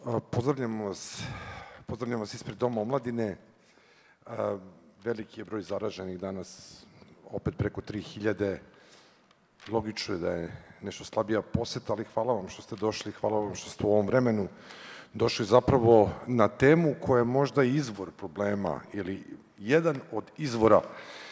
Pozdravljam vas ispred Doma omladine. Veliki je broj zaraženih danas, opet preko 3000. Logično je da je nešto slabija poseta, ali hvala vam što ste došli, hvala vam što ste u ovom vremenu došli zapravo na temu koja je možda izvor problema ili jedan od izvora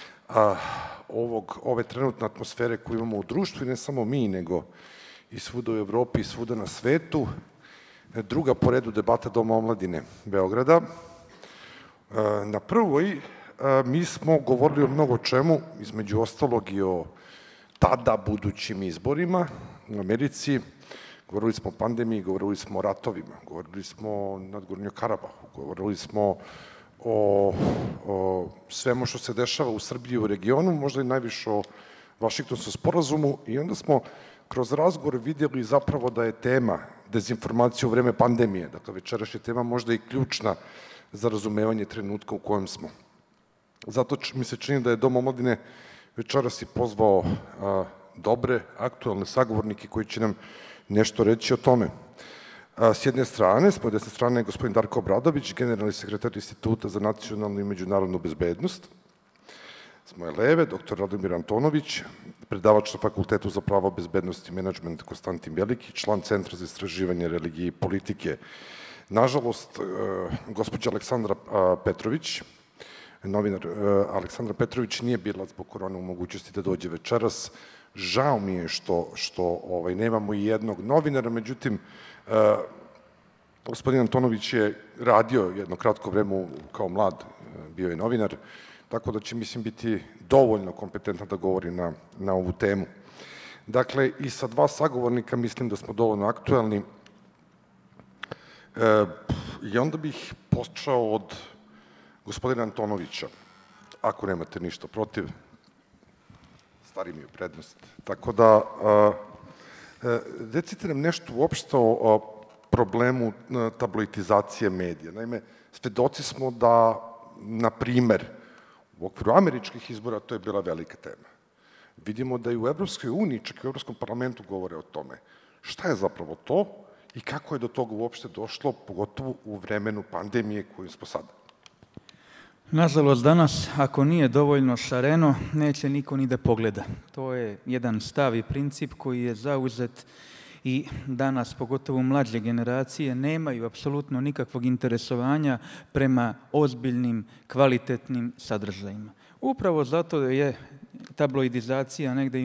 ove trenutne atmosfere koju imamo u društvu, i ne samo mi, nego i svuda u Evropi i svuda na svetu. Druga po redu debata Doma omladine Beograda. Na prvoj mi smo govorili o mnogo čemu, između ostalog i o tada budućim izborima u Americi. Govorili smo o pandemiji, govorili smo o ratovima, govorili smo o Nadgornjem Karabahu, govorili smo o svemu što se dešava u Srbiji i u regionu, možda i najviše o Vašingtonskom sporazumu, i onda smo kroz razgovor vidjeli zapravo da je tema dezinformacija u vreme pandemije, dakle večerašnja tema možda i ključna za razumevanje trenutka u kojem smo. Zato mi se čini da je Dom omladine večeras i pozvao dobre, aktualne sagovornike koji će nam nešto reći o tome. S jedne strane, s desne strane je gospodin Darko Obradović, generalni sekretar Instituta za nacionalnu i međunarodnu bezbednost. S moje leve, dr. Radomir Antonović, predavač na Fakultetu za pravo, bezbednost i menadžment Konstantin Veliki, član Centra za istraživanje religije i politike. Nažalost, gospođa Aleksandra Petrović, novinar Aleksandra Petrović, nije bila zbog korone u mogućnosti da dođe večeras. Žao mi je što nemamo i jednog novinara, međutim, gospodin Antonović je radio jedno kratko vreme kao mlad, bio je novinar, tako da će, mislim, biti dovoljno kompetentan da govori na ovu temu. Dakle, i sa dva sagovornika mislim da smo dovoljno aktuelni. I onda bih počeo od gospodina Antonovića, ako nemate ništa protiv. Stari mi je prednost. Tako da, recite nam nešto uopšte o problemu tabloidizacije medija. Naime, svedoci smo da, na primer, u okviru američkih izbora to je bila velika tema. Vidimo da i u Evropskoj uniji, čak i u Evropskom parlamentu govore o tome. Šta je zapravo to i kako je do toga uopšte došlo, pogotovo u vremenu pandemije koju smo sada? Nažalost, danas, ako nije dovoljno šareno, neće niko ni da pogleda. To je jedan stav i princip koji je zauzet i danas, pogotovo mlađe generacije, nemaju apsolutno nikakvog interesovanja prema ozbiljnim, kvalitetnim sadržajima. Upravo zato je tabloidizacija negde i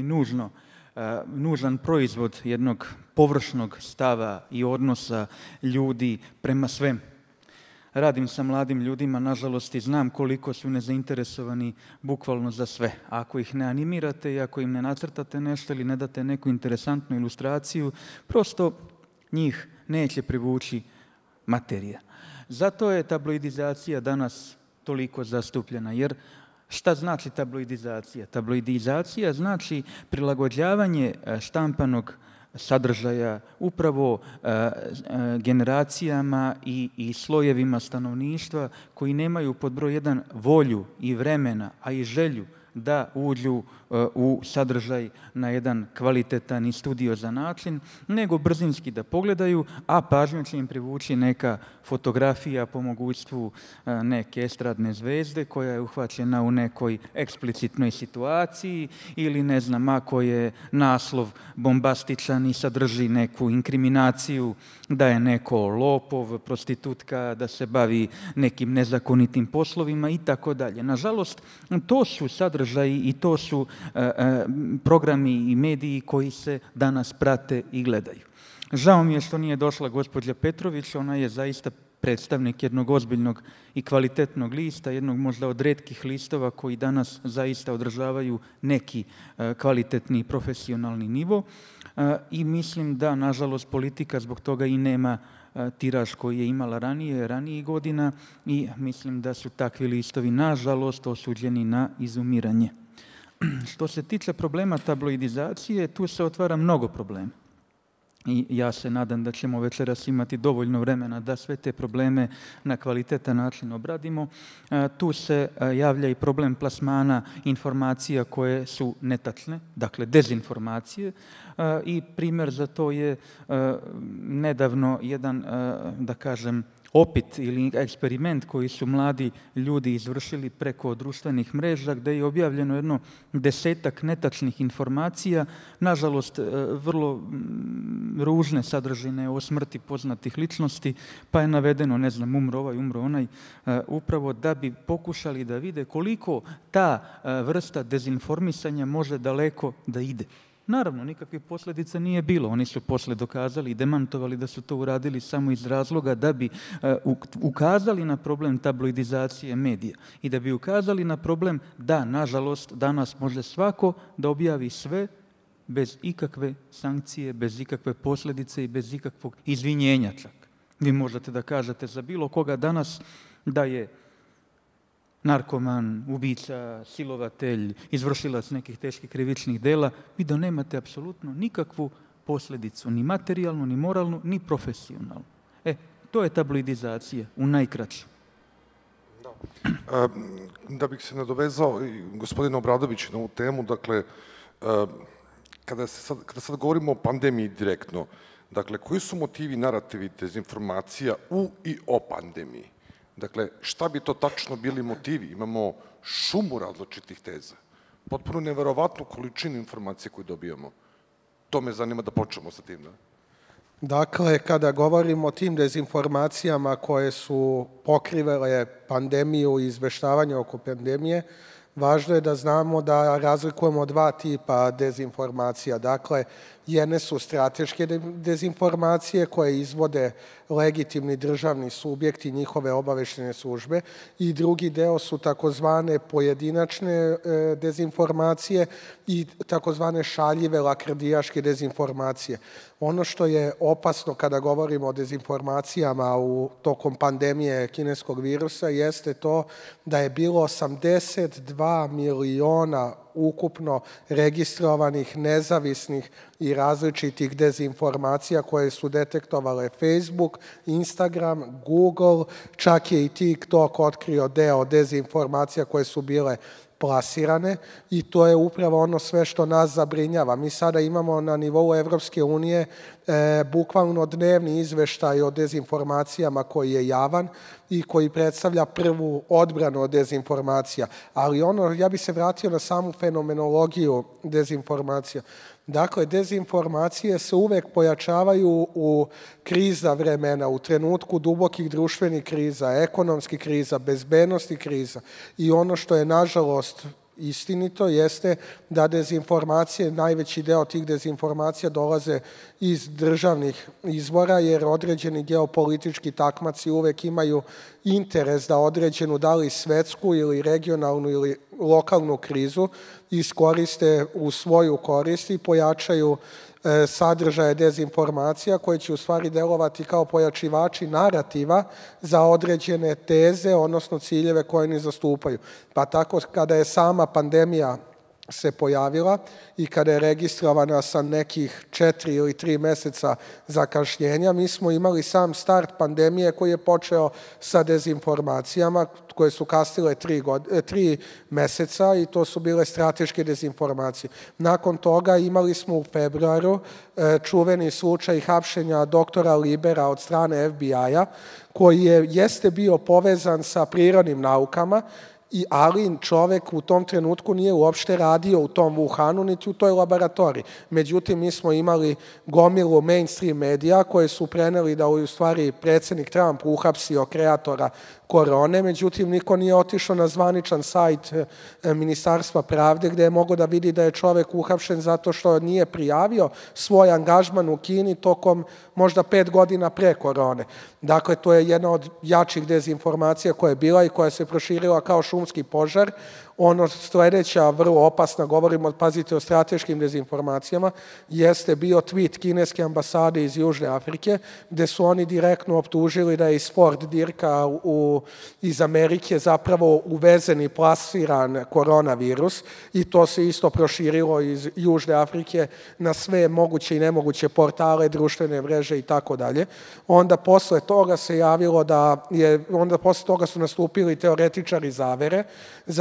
nužan proizvod jednog površnog stava i odnosa ljudi prema svemu. Radim sa mladim ljudima, nažalost, i znam koliko su nezainteresovani bukvalno za sve. Ako ih ne animirate i ako im ne nacrtate nešto ili ne date neku interesantnu ilustraciju, prosto njih neće privući materija. Zato je tabloidizacija danas toliko zastupljena, jer šta znači tabloidizacija? Tabloidizacija znači prilagođavanje štampanog sadržaja upravo generacijama i slojevima stanovništva koji nemaju pod broj 1 volju i vremena, a i želju da uđu u sadržaj na jedan kvalitetan i studiozan način, nego brzinski da pogledaju, a pažnju će im privući neka fotografija po mogućstvu neke estradne zvezde koja je uhvaćena u nekoj eksplicitnoj situaciji ili ne znam, ako je naslov bombastičan i sadrži neku inkriminaciju da je neko lopov, prostitutka, da se bavi nekim nezakonitim poslovima i tako dalje. Nažalost, to su sadržaji i to su programi i mediji koji se danas prate i gledaju. Žao mi je što nije došla gospođa Petrović, ona je zaista predstavnik jednog ozbiljnog i kvalitetnog lista, jednog možda od retkih listova koji danas zaista održavaju neki kvalitetni i profesionalni nivo i mislim da, nažalost, politika zbog toga i nema tiraž koji je imala ranijih godina i mislim da su takvi listovi, nažalost, osuđeni na izumiranje. Što se tiče problema tabloidizacije, tu se otvara mnogo problema. I ja se nadam da ćemo večeras imati dovoljno vremena da sve te probleme na kvalitetan način obradimo. Tu se javlja i problem plasmana informacija koje su netačne, dakle dezinformacije, i primjer za to je nedavno jedan, da kažem, opit ili eksperiment koji su mladi ljudi izvršili preko društvenih mreža gdje je objavljeno jedno 10-ak netačnih informacija, nažalost vrlo ružne sadržine o smrti poznatih ličnosti, pa je navedeno, ne znam, umro ovaj, umro onaj, upravo da bi pokušali da vide koliko ta vrsta dezinformisanja može daleko da ide. Naravno, nikakve posljedice nije bilo. Oni su poslije dokazali i demantovali da su to uradili samo iz razloga da bi ukazali na problem tabloidizacije medija i da bi ukazali na problem da, nažalost, danas može svako da objavi sve bez ikakve sankcije, bez ikakve posljedice i bez ikakvog izvinjenja čak. Vi možete da kažete za bilo koga danas da je narkoman, ubica, silovatelj, izvršilac nekih teških krivičnih dela, vi da nemate apsolutno nikakvu posljedicu, ni materijalnu, ni moralnu, ni profesionalnu. To je tabloidizacija u najkraćem. Da bih se nadovezao i gospodina Obradovića na ovu temu, dakle, kada sad govorimo o pandemiji direktno, dakle, koji su motivi, narativi dezinformacija u i o pandemiji? Dakle, šta bi to tačno bili motivi? Imamo šumu različitih teza. Potpuno neverovatnu količinu informacije koju dobijamo. To me zanima da počnemo sa tim. Dakle, kada govorimo o tim dezinformacijama koje su pokrivale pandemiju i izveštavanje oko pandemije, važno je da znamo da razlikujemo dva tipa dezinformacija. Dakle, jedne su strateške dezinformacije koje izvode legitimni državni subjekti, njihove obaveštene službe, i drugi deo su takozvane pojedinačne dezinformacije i takozvane šaljive lakrdijaške dezinformacije. Ono što je opasno kada govorimo o dezinformacijama tokom pandemije kineskog virusa jeste to da je bilo 82 miliona ukupno registrovanih, nezavisnih i različitih dezinformacija koje su detektovale Facebook, Instagram, Google, čak je i TikTok otkrio deo dezinformacija koje su bile plasirane, i to je upravo ono sve što nas zabrinjava. Mi sada imamo na nivou Evropske unije bukvalno dnevni izveštaj o dezinformacijama koji je javan i koji predstavlja prvu odbranu od dezinformacija. Ali ja bi se vratio na samu fenomenologiju dezinformacija. Dakle, dezinformacije se uvek pojačavaju u kriza vremena, u trenutku dubokih društvenih kriza, ekonomskih kriza, bezbednosti kriza. I ono što je, nažalost, istinito jeste da dezinformacije, najveći deo tih dezinformacija dolaze iz državnih izvora, jer određeni geopolitički takmaci uvek imaju interes da određenu, da li svetsku ili regionalnu ili lokalnu krizu iskoriste u svoju korist i pojačaju sadržaje dezinformacija koje će u stvari delovati kao pojačivači narativa za određene teze, odnosno ciljeve koje oni zastupaju. Pa tako kada je sama pandemija se pojavila i kada je registrovana sa nekih 4 ili 3 meseca zakašnjenja, mi smo imali sam start pandemije koji je počeo sa dezinformacijama koje su kasnile 3 meseca i to su bile strateške dezinformacije. Nakon toga imali smo u februaru čuveni slučaj hapšenja doktora Libera od strane FBI-a, koji jeste bio povezan sa prirodnim naukama, ali čovek u tom trenutku nije uopšte radio u tom Wuhanu, niti u toj laboratoriji. Međutim, mi smo imali gomilu mainstream medija koje su preneli da u stvari predsjednik Trump uhapsio kreatora korone, međutim, niko nije otišao na zvaničan sajt Ministarstva pravde gde je mogao da vidi da je čovek uhapšen zato što nije prijavio svoj angažman u Kini tokom možda 5 godina pre korone. Dakle, to je jedna od jačih dezinformacija koja je bila i koja se proširila kao šumski požar. Ono sledeća, vrlo opasna, govorimo, pazite, o strateškim dezinformacijama, jeste bio tweet kineske ambasade iz Južne Afrike, gde su oni direktno optužili da je iz Ford Dirka iz Amerike zapravo uvezen i plasiran koronavirus, i to se isto proširilo iz Južne Afrike na sve moguće i nemoguće portale, društvene mreže i tako dalje. Onda posle toga se javilo onda posle toga su nastupili teoretičari zavere, za koji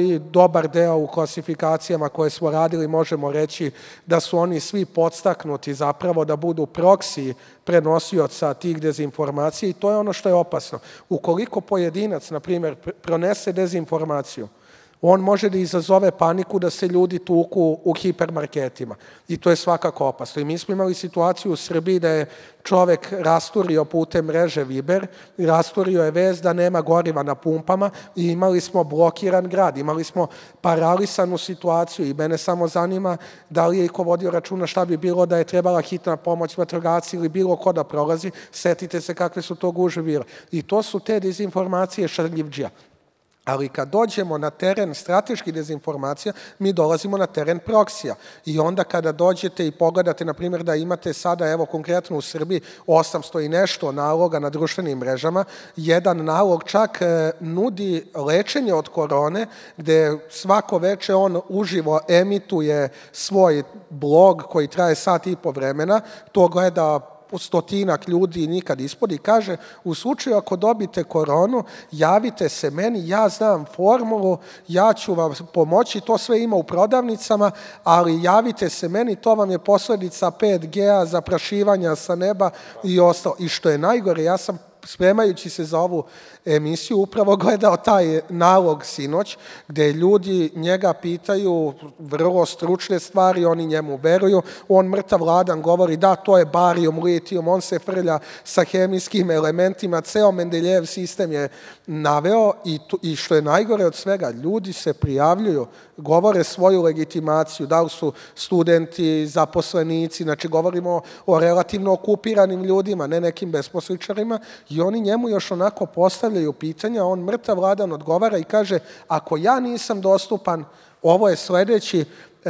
koji dobar deo u klasifikacijama koje smo radili možemo reći da su oni svi podstaknuti zapravo da budu proksi prenosioca tih dezinformacija i to je ono što je opasno. Ukoliko pojedinac, na primjer, pronese dezinformaciju, on može da izazove paniku da se ljudi tuku u hipermarketima i to je svakako opasno. I mi smo imali situaciju u Srbiji da je čovek rasturio putem mreže Viber, rasturio je vest da nema goriva na pumpama i imali smo blokiran grad, imali smo paralisanu situaciju i mene samo zanima da li je iko vodio računa šta bi bilo da je trebala hitna pomoć, vatrogasci ili bilo ko da prolazi, setite se kakve su to gužve bile. I to su te dezinformacije šarljivđija. Ali kad dođemo na teren strateških dezinformacija, mi dolazimo na teren proksija. I onda kada dođete i pogledate, na primjer, da imate sada, evo konkretno u Srbiji, 800 i nešto naloga na društvenim mrežama, jedan nalog čak nudi lečenje od korone, gde svako veče on uživo emituje svoj blog koji traje sat i po vremena, to gleda stotinak ljudi nikad ispod i kaže u slučaju ako dobite koronu, javite se meni, ja znam formulu, ja ću vam pomoći, to sve ima u prodavnicama, ali javite se meni, to vam je posledica 5G-a, zaprašivanja sa neba i ostalo. I što je najgore, ja sam spremajući se za ovu emisiju upravo gledao taj nalog sinoć, gde ljudi njega pitaju vrlo stručne stvari, oni njemu veruju, on mrtav ladan govori da, to je barijum, litijum, on se frlja sa hemijskim elementima, ceo Mendeljev sistem je naveo i što je najgore od svega, ljudi se prijavljuju, govore svoju legitimaciju, da li su studenti, zaposlenici, znači govorimo o relativno okupiranim ljudima, ne nekim besposličarima, i oni njemu još onako postavljaju pitanja, on mrtav ladan odgovara i kaže, ako ja nisam dostupan, ovo je sledeći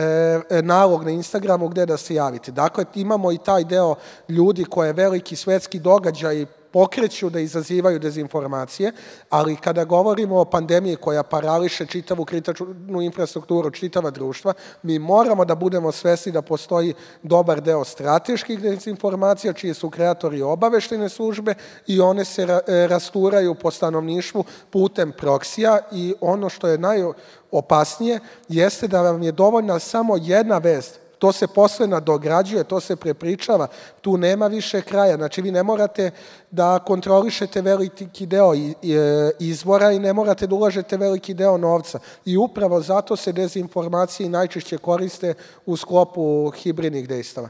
nalog na Instagramu gde da se javite. Dakle, imamo i taj deo ljudi koje veliki svetski događaj pokreću da izazivaju dezinformacije, ali kada govorimo o pandemiji koja parališe čitavu kritičnu infrastrukturu, čitava društva, mi moramo da budemo svesni da postoji dobar deo strateških dezinformacija, čiji su kreatori obaveštene službe i one se rasturaju po stanovništvu putem proksija i ono što je najopasnije jeste da vam je dovoljna samo jedna vest. To se posle nadograđuje, to se prepričava, tu nema više kraja. Znači, vi ne morate da kontrolišete veliki deo izvora i ne morate da ulažete veliki deo novca. I upravo zato se dezinformacije najčešće koriste u sklopu hibridnih dejstava.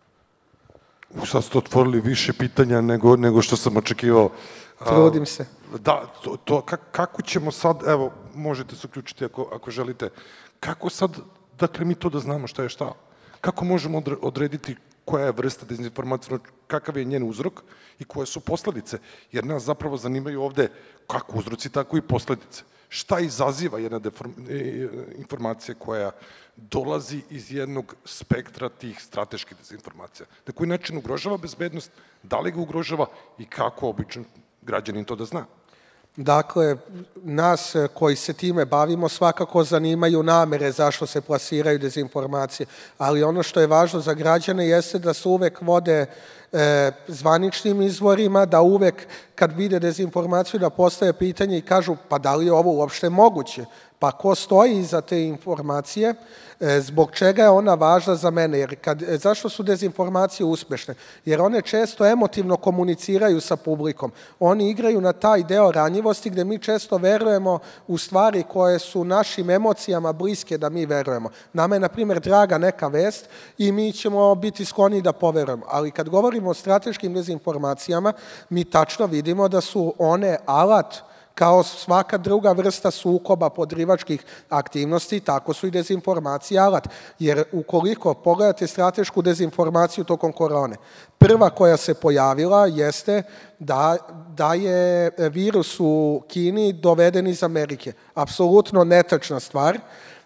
Sad ste otvorili više pitanja nego što sam očekivao. Trudim se. Da, kako ćemo sad, evo, možete se uključiti ako želite, kako sad, dakle, mi to da znamo šta je šta? Kako možemo odrediti koja je vrsta dezinformacije, kakav je njen uzrok i koje su posledice? Jer nas zapravo zanimaju ovde kako uzroci, tako i posledice. Šta izaziva jedna informacija koja dolazi iz jednog spektra tih strateških dezinformacija? Na koji način ugrožava bezbednost, da li ga ugrožava i kako običan građanin to da zna? Dakle, nas koji se time bavimo svakako zanimaju namere zašto se plasiraju dezinformacije, ali ono što je važno za građane jeste da se uvek vode zvaničnim izvorima, da uvek kad vide dezinformaciju da postave pitanje i kažu pa da li je ovo uopšte moguće? Pa ko stoji iza te informacije, zbog čega je ona važna za mene? Jer zašto su dezinformacije uspešne? Jer one često emotivno komuniciraju sa publikom. Oni igraju na taj deo ranjivosti gde mi često verujemo u stvari koje su našim emocijama bliske da mi verujemo. Nama je, na primjer, draga neka vest i mi ćemo biti skloni da poverujemo. Ali kad govorimo o strateškim dezinformacijama, mi tačno vidimo da su one alat kao svaka druga vrsta sukoba podrivačkih aktivnosti, tako su i dezinformacije alat. Jer ukoliko pogledate stratešku dezinformaciju tokom korone, prva koja se pojavila jeste da je virus u Kini doveden iz Amerike. Apsolutno netačna stvar.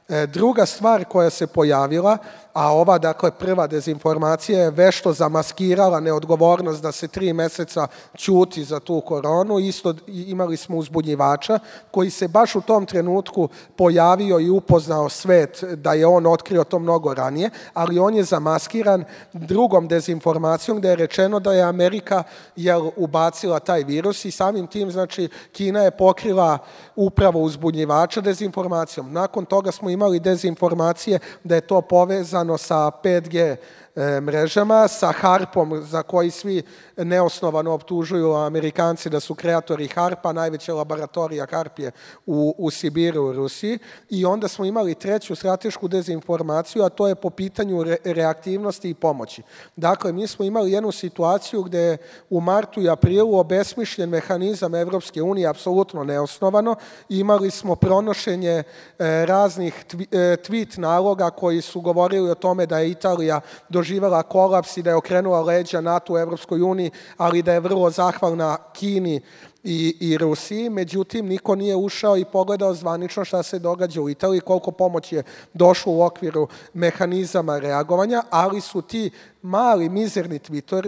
Druga stvar koja se pojavila, a ova, dakle, prva dezinformacija je vešto zamaskirala neodgovornost da se 3 meseca ćuti za tu koronu. Isto imali smo uzbunjivača koji se baš u tom trenutku pojavio i upoznao svet da je on otkrio to mnogo ranije, ali on je zamaskiran drugom dezinformacijom gde je rečeno da je Amerika ubacila taj virus i samim tim, znači, Kina je pokrila upravo uzbunjivača dezinformacijom. Nakon toga smo imali dezinformacije da je to povezano sa 5G mrežama, sa HARP-om, za koji svi neosnovano optužuju Amerikanci da su kreatori HARP-a, najveća laboratorija HARP je u Sibiru, u Rusiji. I onda smo imali treću stratešku dezinformaciju, a to je po pitanju reaktivnosti i pomoći. Dakle, mi smo imali jednu situaciju gde je u martu i aprilu obesmišljen mehanizam Evropske unije, apsolutno neosnovano. Imali smo pronošenje raznih tweet naloga koji su govorili o tome da je Italija doživela kolaps i da je okrenula leđa NATO u Evropskoj uniji, ali da je vrlo zahvalna Kini i Rusiji. Međutim, niko nije ušao i pogledao zvanično šta se događa u Italiji, koliko pomoći je došlo u okviru mehanizama reagovanja, ali su ti mali, mizerni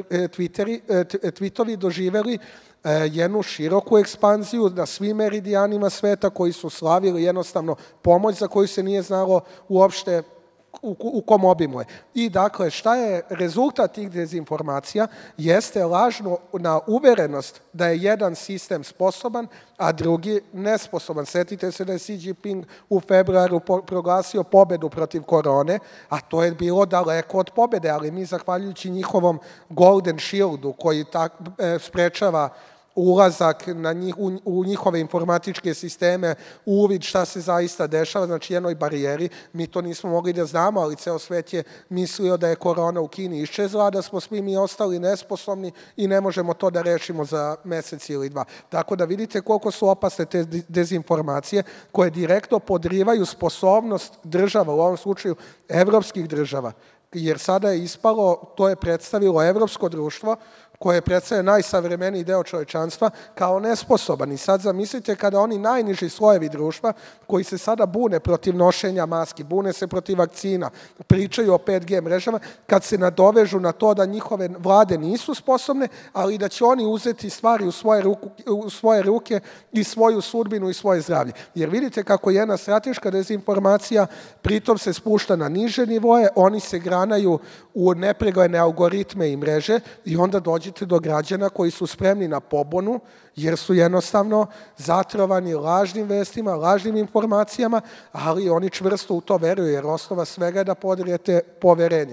tweetovi doživeli jednu široku ekspanziju na svim meridijanima sveta koji su slavili jednostavno pomoć za koju se nije znalo uopšte u kom obimu je. I dakle, šta je rezultat tih dezinformacija? Jeste lažno na uverenost da je jedan sistem sposoban, a drugi nesposoban. Setite se da je Xi Jinping u februaru proglasio pobedu protiv korone, a to je bilo daleko od pobede, ali mi, zahvaljujući njihovom Golden Shieldu, koji sprečava ulazak u njihove informatičke sisteme, uvid šta se zaista dešava, znači jednoj barijeri. Mi to nismo mogli da znamo, ali ceo svet je mislio da je korona u Kini iščezla, da smo svi mi ostali nesposobni i ne možemo to da rešimo za mesec ili 2. Tako da vidite koliko su opasne te dezinformacije koje direktno podrivaju sposobnost država, u ovom slučaju evropskih država. Jer sada je ispalo, to je predstavilo evropsko društvo koje predstavlja najsavremeniji deo čovečanstva kao nesposoban. I sad zamislite kada oni najniži slojevi društva koji se sada bune protiv nošenja maski, bune se protiv vakcina, pričaju o 5G mrežama, kad se nadovežu na to da njihove vlade nisu sposobne, ali da će oni uzeti stvari u svoje ruke i svoju sudbinu i svoje zdravlje. Jer vidite kako jedna strateška dezinformacija pritom se spušta na niže nivoje, oni se granaju u nepregledne algoritme i mreže i onda dođete do građana koji su spremni na pobunu, jer su jednostavno zatrovani lažnim vestima, lažnim informacijama, ali oni čvrsto u to veruju, jer osnova svega je da podrijete poverenje.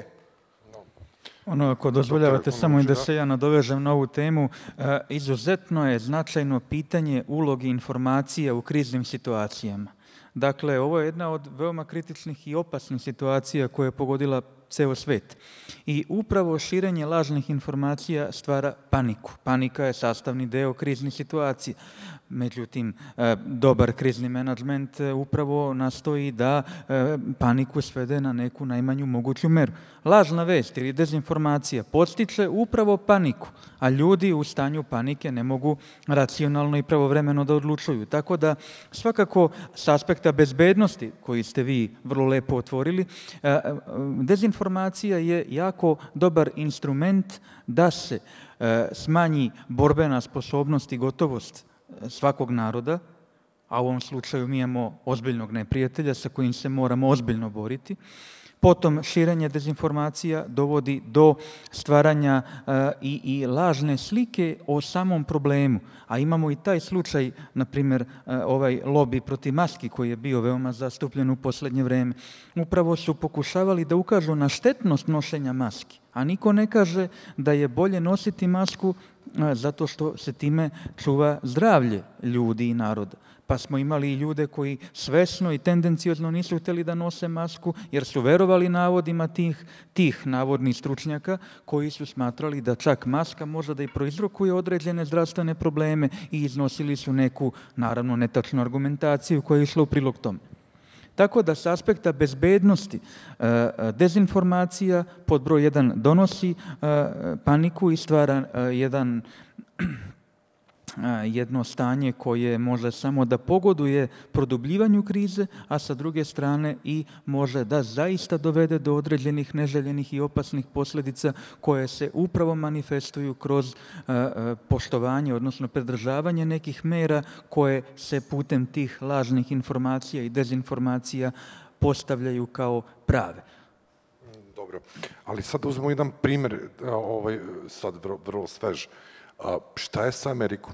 Ako dozvoljavate samo i da se ja nadovežem na ovu temu, izuzetno je značajno pitanje uloge informacija u kriznim situacijama. Dakle, ovo je jedna od veoma kritičnih i opasnih situacija koja je pogodila ceo svet. I upravo širenje lažnih informacija stvara paniku. Panika je sastavni deo kriznih situacija. Međutim, dobar krizni menadžment upravo nastoji da paniku svede na neku najmanju moguću meru. Lažna vest ili dezinformacija podstiče upravo paniku, a ljudi u stanju panike ne mogu racionalno i pravovremeno da odlučuju. Tako da, svakako, s aspekta bezbednosti, koji ste vi vrlo lepo otvorili, dezinformacija je jako dobar instrument da se smanji borbena sposobnost i gotovost svakog naroda, a u ovom slučaju mi imamo ozbiljnog neprijatelja sa kojim se moramo ozbiljno boriti. Potom, širenje dezinformacija dovodi do stvaranja i lažne slike o samom problemu. A imamo i taj slučaj, na primjer, ovaj lobi protiv maski koji je bio veoma zastupljen u poslednje vreme. Upravo su pokušavali da ukažu na štetnost nošenja maski, a niko ne kaže da je bolje nositi masku zato što se time čuva zdravlje ljudi i naroda. Pa smo imali i ljude koji svesno i tendenciozno nisu hteli da nose masku jer su verovali navodima tih navodnih stručnjaka koji su smatrali da čak maska može da i proizrokuje određene zdravstvene probleme i iznosili su neku, naravno, netačnu argumentaciju koja je išla u prilog tome. Tako da, s aspekta bezbednosti, dezinformacija pod broj 1 donosi paniku i stvara jedan jedno stanje koje može samo da pogoduje produbljivanju krize, a sa druge strane i može da zaista dovede do određenih neželjenih i opasnih posljedica koje se upravo manifestuju kroz poštovanje, odnosno pridržavanje nekih mera koje se putem tih lažnih informacija i dezinformacija postavljaju kao prave. Dobro, ali sad uzmemo jedan primjer, sad vrlo svež. Šta je sa Amerikom?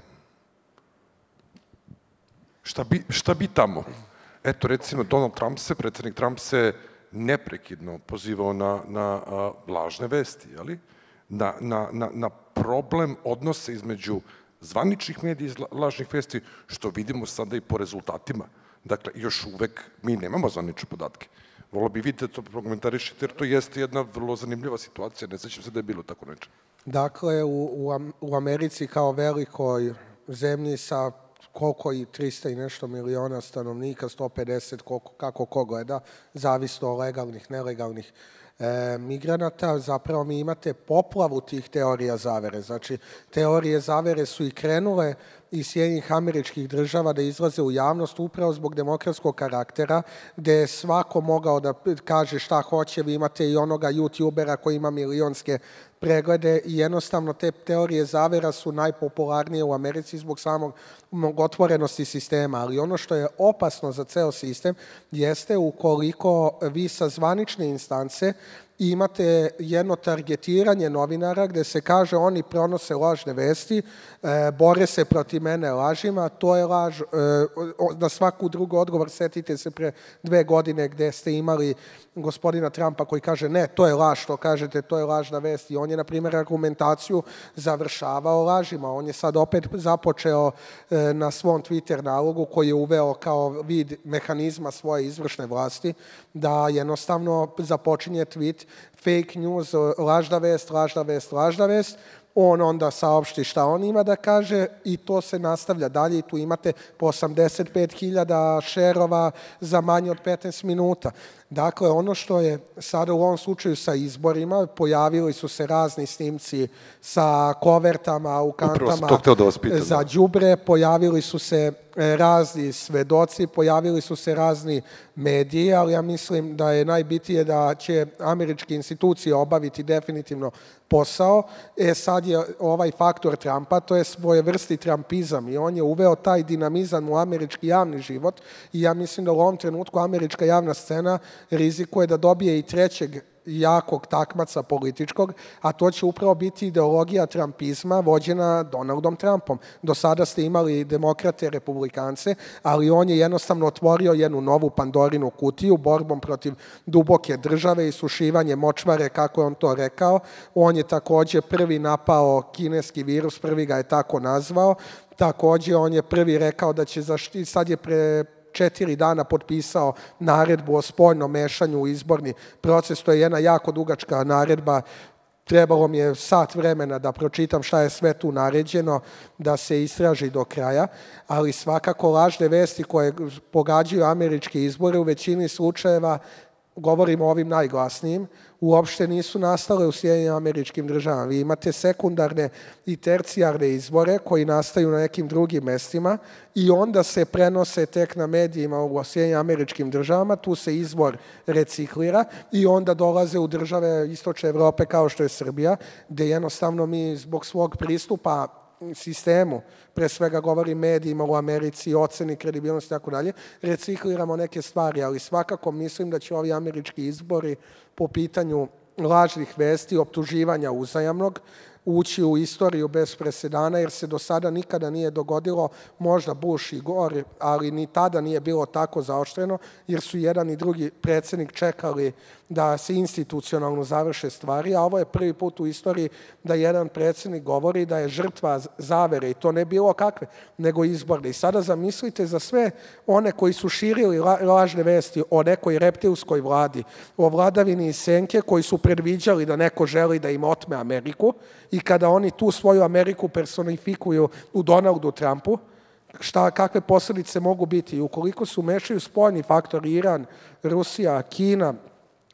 Šta bi tamo? Eto, recimo, predsjednik Trump se neprekidno pozivao na lažne vesti, jeli? Na problem odnose između zvaničnih medija i lažnih vesti, što vidimo sada i po rezultatima. Dakle, još uvek mi nemamo zvanične podatke. Volio bi vidjeti to prokomentarišiti, jer to jeste jedna vrlo zanimljiva situacija. Ne sećam se da je bilo tako neče. Dakle, u Americi kao velikoj zemlji sa koliko i 300 i nešto miliona stanovnika, 150, kako ko gleda, zavisno o legalnih, nelegalnih migranata, zapravo mi imate poplavu tih teorija zavere. Znači, teorije zavere su i krenule iz Sjedinjenih Američkih Država da izlaze u javnost upravo zbog demokratskog karaktera, gde je svako mogao da kaže šta hoće. Vi imate i onoga youtubera koji ima milionske preglede i jednostavno te teorije zavera su najpopularnije u Americi zbog samog otvorenosti sistema. Ali ono što je opasno za ceo sistem jeste ukoliko vi sa zvanične instance imate jedno targetiranje novinara gde se kaže oni pronose lažne vesti, bore se protiv mene lažima, to je laž. Na svaku drugu odgovor setite se pre 2 godine gde ste imali gospodina Trumpa koji kaže ne, to je laž, što kažete, to je lažna vest. I on je, na primjer, argumentaciju završavao lažima. On je sad opet započeo na svom Twitter nalogu koji je uveo kao vid mehanizma svoje izvršne vlasti da jednostavno započinje tweet fake news, lažna vest, lažna vest, lažna vest. On onda saopšti šta on ima da kaže i to se nastavlja dalje i tu imate po 85.000 šerova za manje od 15 minuta. Dakle, ono što je sada u ovom slučaju sa izborima, pojavili su se razni snimci sa kovertama u kantama za đubre, pojavili su se razni svedoci, pojavili su se razni mediji, ali ja mislim da je najbitnije da će američke institucije obaviti definitivno posao. Sad je ovaj faktor Trumpa, to je svojevrsni trumpizam i on je uveo taj dinamizam u američki javni život i ja mislim da u ovom trenutku američka javna scena rizikuje da dobije i trećeg jakog takmaca političkog, a to će upravo biti ideologija trumpizma vođena Donaldom Trumpom. Do sada ste imali demokrate, republikance, ali on je jednostavno otvorio jednu novu Pandorinu kutiju borbom protiv duboke države i sušivanje močvare, kako je on to rekao. On je takođe prvi napao kineski virus, prvi ga je tako nazvao. Takođe, on je prvi rekao da će sad je 4 dana potpisao naredbu o spoljnom mešanju u izborni proces. To je jedna jako dugačka naredba. Trebalo mi je sat vremena da pročitam šta je sve tu naređeno, da se istraži do kraja, ali svakako lažne vesti koje pogađaju američke izbore u većini slučajeva, govorimo o ovim najglasnijim, uopšte nisu nastale u Sjedinjenim Američkim Državama. Vi imate sekundarne i tercijarne izbore koji nastaju na nekim drugim mestima i onda se prenose tek na medijima u Sjedinjenim Američkim Državama, tu se izbor reciklira i onda dolaze u države Istočne Evrope kao što je Srbija, gde jednostavno mi zbog svog pristupa sistemu, pre svega govorim medijima u Americi, oceni, kredibilnosti i tako dalje, recikliramo neke stvari, ali svakako mislim da će ovi američki izbori po pitanju lažnih vesti, optuživanja uzajamnog, ući u istoriju bez presedana, jer se do sada nikada nije dogodilo, možda Bush i Gore, ali ni tada nije bilo tako zaoštreno, jer su jedan i drugi predsjednik čekali da se institucionalno završe stvari, a ovo je prvi put u istoriji da jedan predsjednik govori da je žrtva zavere, i to ne bilo kakve, nego izborne. I sada zamislite za sve one koji su širili lažne vesti o nekoj reptilskoj vladi, o vladavini iz senke, koji su predviđali da neko želi da im otme Ameriku, i kada oni tu svoju Ameriku personifikuju u Donaldu Trumpu, kakve posljedice mogu biti. I ukoliko su mešaju spoljni faktori, Iran, Rusija, Kina,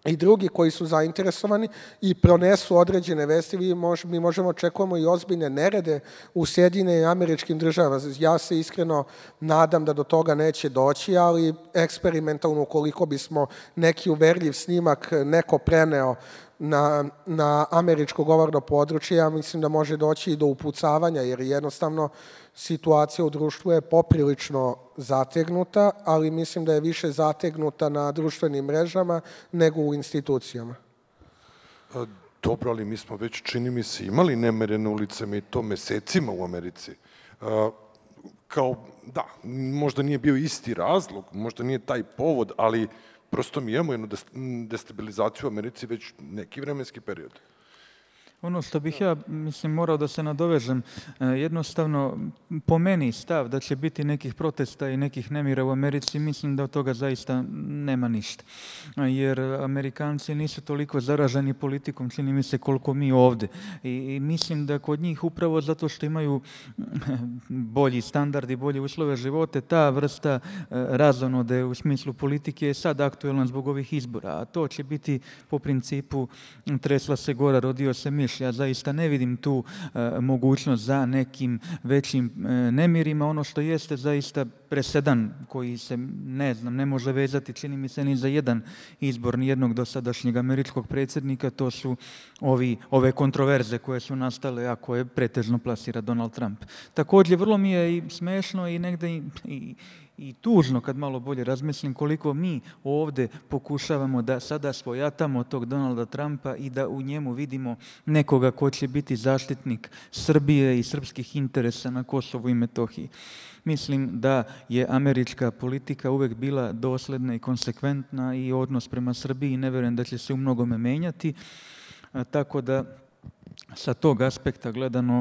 i drugi koji su zainteresovani i pronesu određene vesti, mi možemo očekujemo i ozbiljne nerede u Sjedinjenim Američkim Državama. Ja se iskreno nadam da do toga neće doći, ali eksperimentalno ukoliko bismo neki uverljiv snimak neko preneo na američko govorno područje, ja mislim da može doći i do upucavanja, jer jednostavno situacija u društvu je poprilično zategnuta, ali mislim da je više zategnuta na društvenim mrežama nego u institucijama. Dobro, ali mi smo već, čini mi se, imali nemere na ulicama i to mesecima u Americi. Da, možda nije bio isti razlog, možda nije taj povod, ali prosto mi imamo jednu destabilizaciju u Americi već neki vremenski period. Ono što bih ja, morao da se nadovežem, jednostavno, po meni stav da će biti nekih protesta i nekih nemira u Americi, mislim da od toga zaista nema ništa. Jer Amerikanci nisu toliko zaraženi politikom, čini mi se, koliko mi ovde. I mislim da kod njih, upravo zato što imaju bolji standard i bolje uslove živote, ta vrsta razonode u smislu politike je sad aktuelna zbog ovih izbora. A to će biti po principu tresla se gora, rodio se miš. Ja zaista ne vidim tu mogućnost za nekim većim nemirima. Ono što jeste zaista presedan koji se, ne može vezati, čini mi se, ni za jedan izbor nijednog dosadašnjeg američkog predsjednika, to su ove kontroverze koje su nastale, a koje pretežno plasira Donald Trump. Također, vrlo mi je i smešno i negde i tužno kad malo bolje razmislim koliko mi ovde pokušavamo da sada svojatamo tog Donalda Trumpa i da u njemu vidimo nekoga ko će biti zaštitnik Srbije i srpskih interesa na Kosovu i Metohiji. Mislim da je američka politika uvek bila dosledna i konsekventna i odnos prema Srbiji ne verujem da će se u mnogome menjati, tako da sa tog aspekta gledano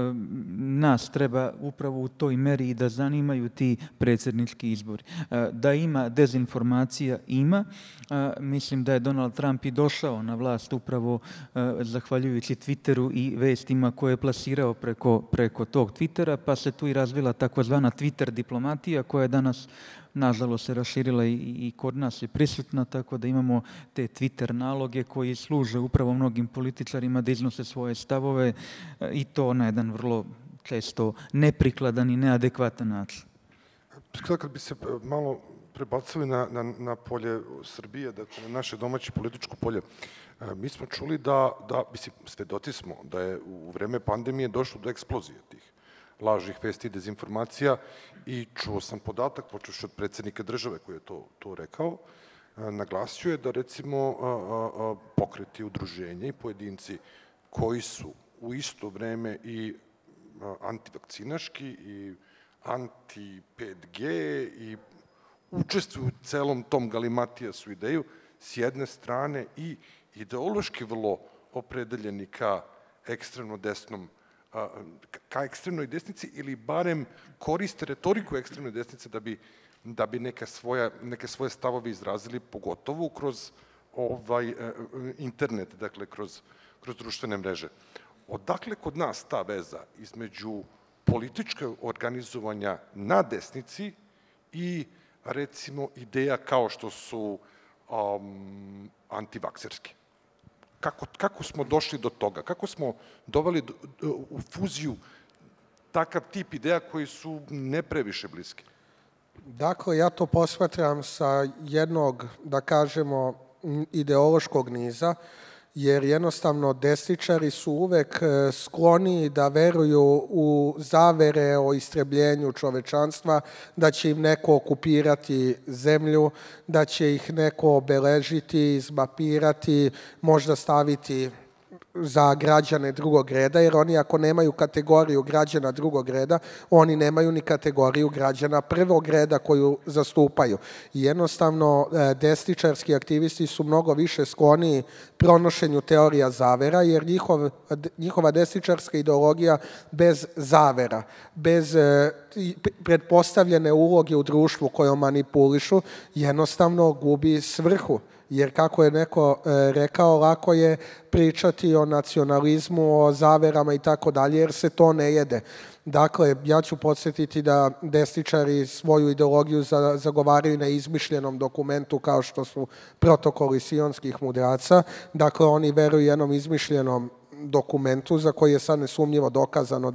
nas treba upravo u toj meri i da zanimaju ti predsjednički izbori. Da ima dezinformacija, ima. Mislim da je Donald Trump i došao na vlast upravo zahvaljujući Twitteru i vestima koje je plasirao preko tog Twittera, pa se tu i razvila takozvana Twitter diplomatija koja je danas nažalost se raširila i kod nas je prisutna, tako da imamo te Twitter naloge koji služe upravo mnogim političarima da iznose svoje stavove i to na jedan vrlo često neprikladan i neadekvatan način. Kad bi se malo prebacili na polje Srbije, dakle na naše domaće političko polje, mi smo čuli svedoci smo da je u vreme pandemije došlo do eksplozije tih lažnih vesti i dezinformacija i čuo sam podatak, počevši od predsjednika države koji je to rekao, naglasio je da recimo pokreti, udruženja i pojedinci koji su u isto vreme i antivakcinaški i anti-5G i učestvuju u celom tom galimatijasu ideju, s jedne strane i ideološki vrlo opredeljeni ka ekstremno desnom ka ekstremnoj desnici ili barem koriste retoriku ekstremnoj desnice da bi neke svoje stavove izrazili, pogotovo kroz internet, dakle kroz društvene mreže. Odakle kod nas ta veza između političkog organizovanja na desnici i recimo ideja kao što su antivakserski? Kako smo došli do toga? Kako smo doveli u fuziju takav tip ideja koji su ne previše bliski? Dakle, ja to posmatram sa jednog, da kažemo, ideološkog niza, jer jednostavno desničari su uvek skloni da veruju u zavere o istrebljenju čovečanstva, da će im neko okupirati zemlju, da će ih neko obeležiti, izmapirati, možda staviti za građane drugog reda, jer oni ako nemaju kategoriju građana drugog reda, oni nemaju ni kategoriju građana prvog reda koju zastupaju. I jednostavno, desničarski aktivisti su mnogo više skloni pronošenju teorija zavera, jer njihova desničarska ideologija bez zavera, bez pretpostavljene uloge u društvu kojom manipulišu, jednostavno gubi svrhu. Jer kako je neko rekao, lako je pričati o nacionalizmu, o zaverama i tako dalje, jer se to ne jede. Dakle, ja ću podsjetiti da desničari svoju ideologiju zagovaraju na izmišljenom dokumentu kao što su protokoli sionskih mudraca. Dakle, oni veruju jednom izmišljenom dokumentu za koji je sad nesumnjivo dokazano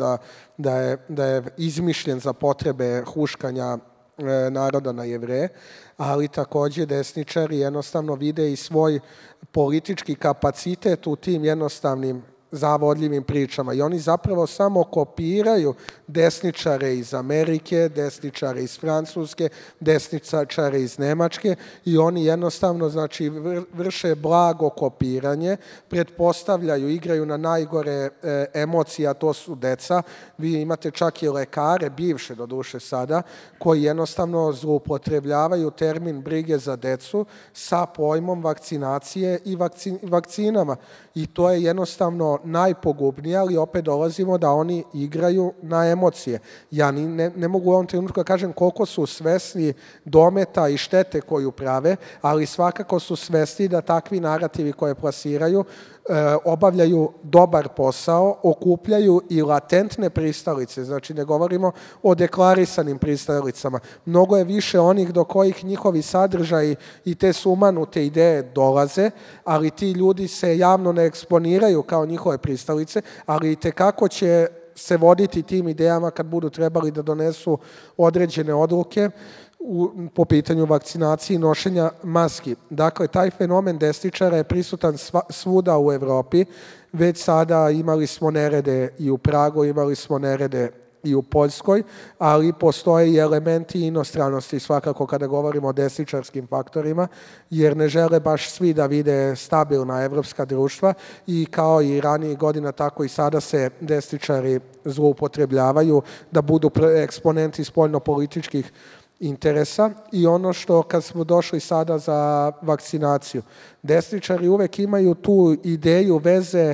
da je izmišljen za potrebe huškanja naroda na Jevreje, ali takođe desničari jednostavno vide i svoj politički kapacitet u tim jednostavnim zavodljivim pričama i oni zapravo samo kopiraju desničare iz Amerike, desničare iz Francuske, desničare iz Nemačke i oni jednostavno znači vrše blago kopiranje, pretpostavljaju, igraju na najgore emocije, a to su deca. Vi imate čak i lekare, bivše doduše sada, koji jednostavno zloupotrebljavaju termin brige za decu sa pojmom vakcinacije i vakcinama. I to je jednostavno najpogubnije, ali opet dolazimo da oni igraju na emocije. Ja ne mogu u ovom trenutku da kažem koliko su svesni dometa i štete koju prave, ali svakako su svesni da takvi narativi koje plasiraju obavljaju dobar posao, okupljaju i latentne pristalice, znači ne govorimo o deklarisanim pristalicama. Mnogo je više onih do kojih njihovi sadržaji i te sumanute ideje dolaze, ali ti ljudi se javno ne eksponiraju kao njihove pristalice, ali itekako će se voditi tim idejama kad budu trebali da donesu određene odluke po pitanju vakcinacije i nošenja maski. Dakle, taj fenomen desničara je prisutan svuda u Evropi. Već sada imali smo nerede i u Pragu, imali smo nerede i u Poljskoj, ali postoje i elementi inostranosti svakako kada govorimo o desničarskim faktorima, jer ne žele baš svi da vide stabilna evropska društva i kao i ranijih godina, tako i sada se desničari zloupotrebljavaju da budu eksponenti spoljnopolitičkih interesa i ono što kad smo došli sada za vakcinaciju, desničari uvek imaju tu ideju veze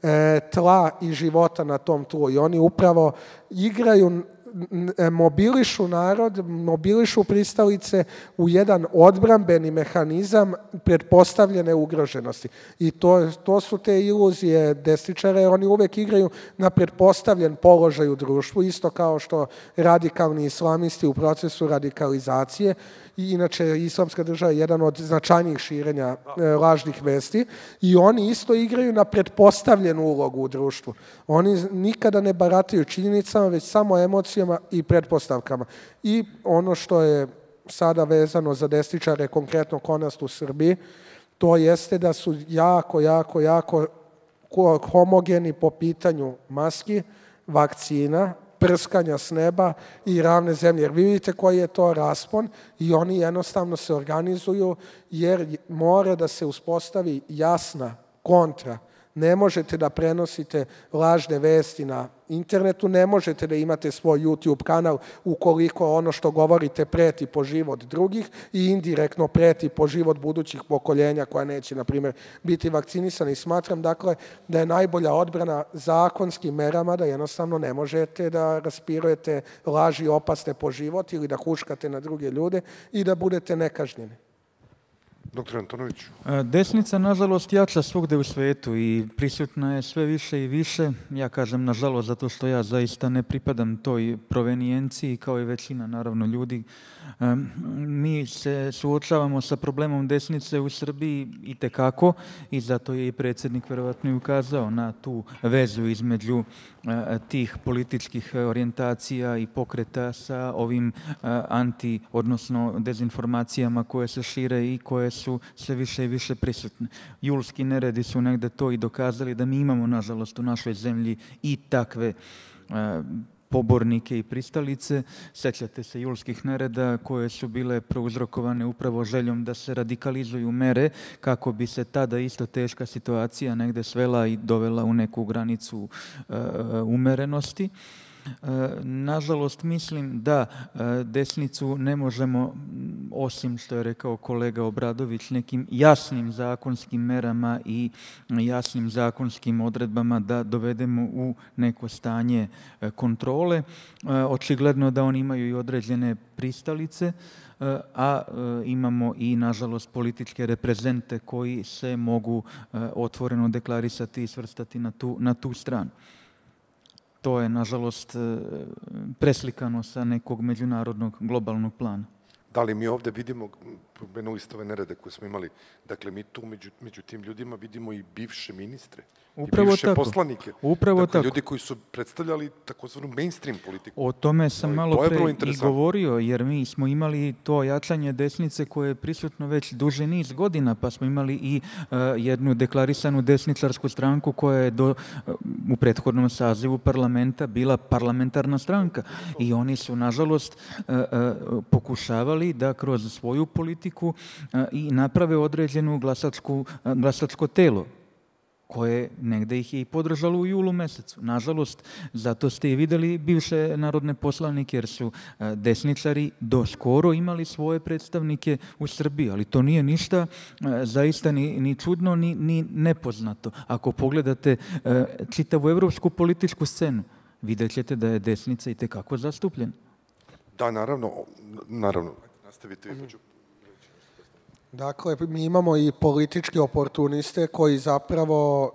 tla i života na tom tlu i oni upravo igraju, mobilišu narod, mobilišu pristalice u jedan odbrambeni mehanizam pretpostavljene ugroženosti. I to su te iluzije desničara, jer oni uvek igraju na pretpostavljen položaj u društvu, isto kao što radikalni islamisti u procesu radikalizacije. I inače, Islamska država je jedan od značajnijih širenja lažnih vesti i oni isto igraju na pretpostavljenu ulogu u društvu. Oni nikada ne barataju činjenicama, već samo emocijama i pretpostavkama. I ono što je sada vezano za desničare, konkretno kod nas u Srbiji, to jeste da su jako homogeni po pitanju maski, vakcina, prskanja s neba i ravne zemlje. Jer vi vidite koji je to raspon i oni jednostavno se organizuju jer mora da se uspostavi jasna kontra. Ne možete da prenosite lažne vesti na internetu, ne možete da imate svoj YouTube kanal ukoliko ono što govorite preti po život drugih i indirektno preti po život budućih pokoljenja koja neće, na primjer, biti vakcinisani. I smatram, dakle, da je najbolja odbrana zakonskim merama, da jednostavno ne možete da raspirujete laži opasne po život ili da huškate na druge ljude i da budete nekažnjeni. Doktor Antonović. Desnica, nažalost, jača svugde u svetu i prisutna je sve više i više. Ja kažem nažalost zato što ja zaista ne pripadam toj provenijenciji kao i većina, naravno, ljudi. Mi se suočavamo sa problemom desnice u Srbiji itekako i zato je i predsjednik verovatno i ukazao na tu vezu između tih političkih orijentacija i pokreta sa ovim odnosno dezinformacijama koje se šire i koje su sve više i više prisutne. Julski neredi su negde to i dokazali da mi imamo, nažalost, u našoj zemlji i takve pobornike i pristalice. Sećate se julskih nereda koje su bile prouzrokovane upravo željom da se radikalizuju mere kako bi se tada isto teška situacija negde svela i dovela u neku granicu umerenosti. Nažalost, mislim da desnicu ne možemo, osim što je rekao kolega Obradović, nekim jasnim zakonskim merama i jasnim zakonskim odredbama da dovedemo u neko stanje kontrole. Očigledno da oni imaju i određene pristalice, a imamo i, nažalost, političke reprezente koji se mogu otvoreno deklarisati i svrstati na tu stranu. to je, nažalost, preslikano sa nekog međunarodnog globalnog plana. Da li mi ovde vidimo, pomenuli ste ove nerede koje smo imali, dakle mi tu među tim ljudima vidimo i bivše ministre, upravo i bivše tako. poslanike. Upravo dakle, tako. Ljudi koji su predstavljali takozvanu mainstream politiku. O tome sam malo pre i govorio, jer mi smo imali to jačanje desnice koje je prisutno već duže niz godina, pa smo imali i jednu deklarisanu desničarsku stranku koja je u prethodnom sazivu parlamenta bila parlamentarna stranka. I oni su, nažalost, pokušavali da kroz svoju politiku i naprave određenu glasačko telo, koje negde ih je i podržalo u julu mesecu. Nažalost, zato ste i videli bivše narodne poslanike, jer su desničari do skoro imali svoje predstavnike u Srbiji, ali to nije ništa zaista ni čudno, ni nepoznato. Ako pogledate čitavu evropsku političku scenu, vidjet ćete da je desnica i tekako zastupljena. Da, naravno. Nastavite vi. Dakle, mi imamo i političke oportuniste koji zapravo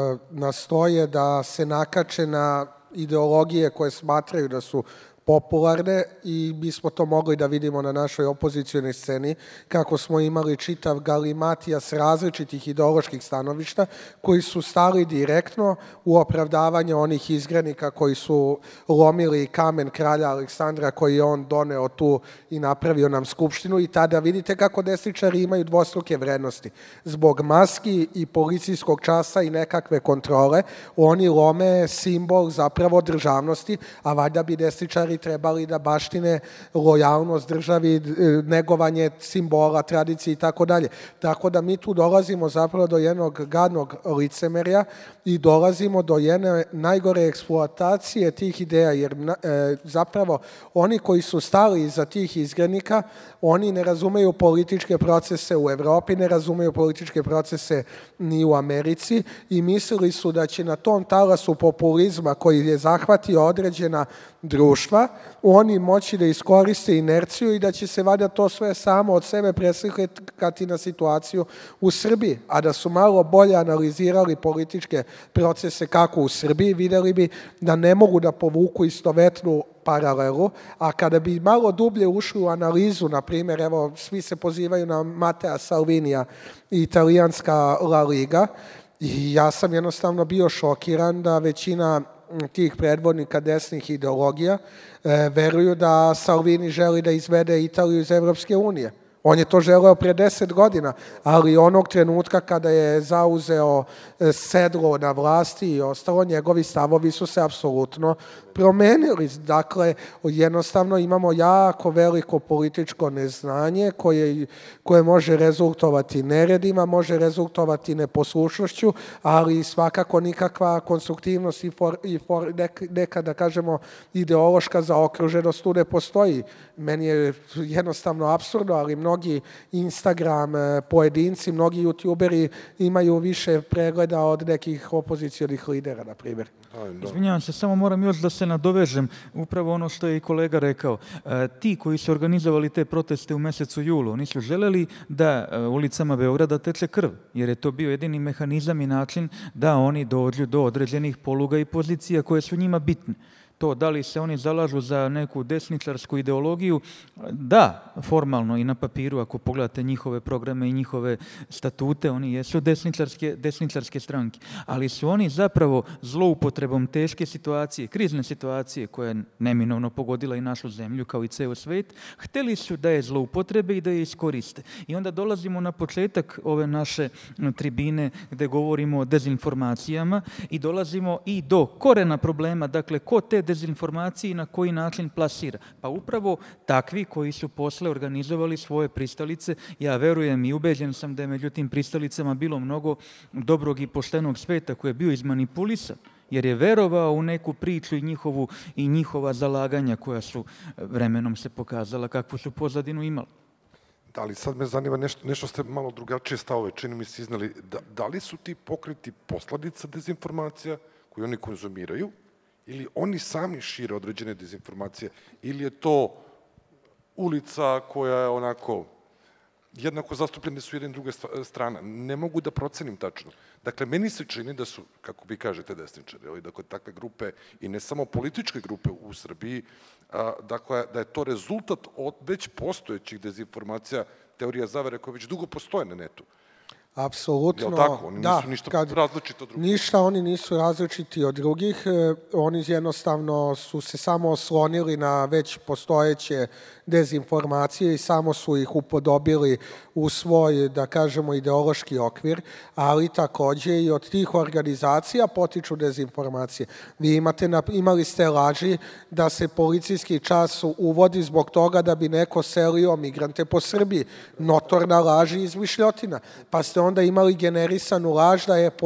nastoje da se nakače na ideologije koje smatraju da su popularne i mi smo to mogli da vidimo na našoj opozicionoj sceni, kako smo imali čitav galimatijas različitih ideoloških stanovišta koji su stali direktno u opravdavanje onih izgranika koji su lomili kamen kralja Aleksandra koji je on doneo tu i napravio nam skupštinu i tada vidite kako desničari imaju dvostruke vrednosti. Zbog maski i policijskog časa i nekakve kontrole oni lome simbol zapravo državnosti, a valjda bi desničari trebali da baštine lojalnost državi, negovanje simbola, tradicije i tako dalje. Tako da mi tu dolazimo zapravo do jednog gadnog licemerja i dolazimo do jedne najgore eksploatacije tih ideja, jer zapravo oni koji su stali iza tih izgrednika, oni ne razumeju političke procese u Evropi, ne razumeju političke procese ni u Americi i mislili su da će na tom talasu populizma koji je zahvatio određena društva, oni moći da iskoriste inerciju i da će se valjda to sve samo od sebe preslikati na situaciju u Srbiji. A da su malo bolje analizirali političke procese kako u Srbiji, videli bi da ne mogu da povuku istovetnu paralelu, a kada bi malo dublje ušli u analizu, na primjer, evo, svi se pozivaju na Matea Salvinija i italijanska La Liga, i ja sam jednostavno bio šokiran da većina tih predvodnika desnih ideologija veruju da Salvini želi da izvede Italiju iz Evropske unije. On je to želeo pre 10 godina, ali onog trenutka kada je zauzeo sedlo na vlasti i ostalo, njegovi stavovi su se apsolutno promenili. Dakle, jednostavno imamo jako veliko političko neznanje koje može rezultovati neredima, može rezultovati neposlušnošću, ali svakako nikakva konstruktivnost i neka, da kažemo, ideološka zaokruženost tu ne postoji. Meni je jednostavno apsurdno, ali mnogi Instagram pojedinci, mnogi youtuberi imaju više pregleda od nekih opozicionih lidera, na primjer. Izvinjavam se, samo moram još da se nadovežem. Upravo ono što je i kolega rekao. Ti koji su organizovali te proteste u mesecu julu, oni su želeli da ulicama Beograda teče krv, jer je to bio jedini mehanizam i način da oni dođu do određenih poluga i pozicija koje su njima bitne. To da li se oni zalažu za neku desničarsku ideologiju, da, formalno i na papiru, ako pogledate njihove programe i njihove statute, oni jesu desničarske stranke, ali su oni zapravo zloupotrebom teške situacije, krizne situacije koja je neminovno pogodila i našu zemlju kao i ceo svet, hteli su da je zloupotrebe i da je iskoriste. I onda dolazimo na početak ove naše tribine gde govorimo o dezinformacijama i dolazimo i do korena problema, dakle, ko te dezinformacije i na koji način plasira. Pa upravo takvi koji su posle organizovali svoje pristalice, ja verujem i ubeđen sam da je među tim pristalicama bilo mnogo dobrog i poštenog sveta koji je bio izmanipulisan, jer je verovao u neku priču i njihova zalaganja koja su vremenom se pokazala kakvu su pozadinu imali. Da, ali sad me zanima nešto ste malo drugačije stavove, čini mi se iznali. Da li su ti pokreti posledica dezinformacija koje oni konzumiraju ili oni sami šire određene dezinformacije ili je to ulica koja je onako jednako zastupljene su jedna i druga strana. Ne mogu da procenim tačno. Dakle, meni se čini da su, kako vi kažete, desničari, dakle, takve grupe i ne samo političke grupe u Srbiji, dakle, da je to rezultat od već postojećih dezinformacija, teorija zavere koje već dugo postoje na netu. Apsolutno. Je li tako? Oni nisu ništa različito od drugih. Ništa, oni nisu različiti od drugih. Oni jednostavno su se samo oslonili na već postojeće dezinformacije i samo su ih upodobili u svoj, da kažemo, ideološki okvir, ali takođe i od tih organizacija potiču dezinformacije. Vi imali ste laži da se policijski čas uvodi zbog toga da bi neko selio migrante po Srbiji. Notorna laž i izmišljotina. Pa ste onda imali generisanu laž da je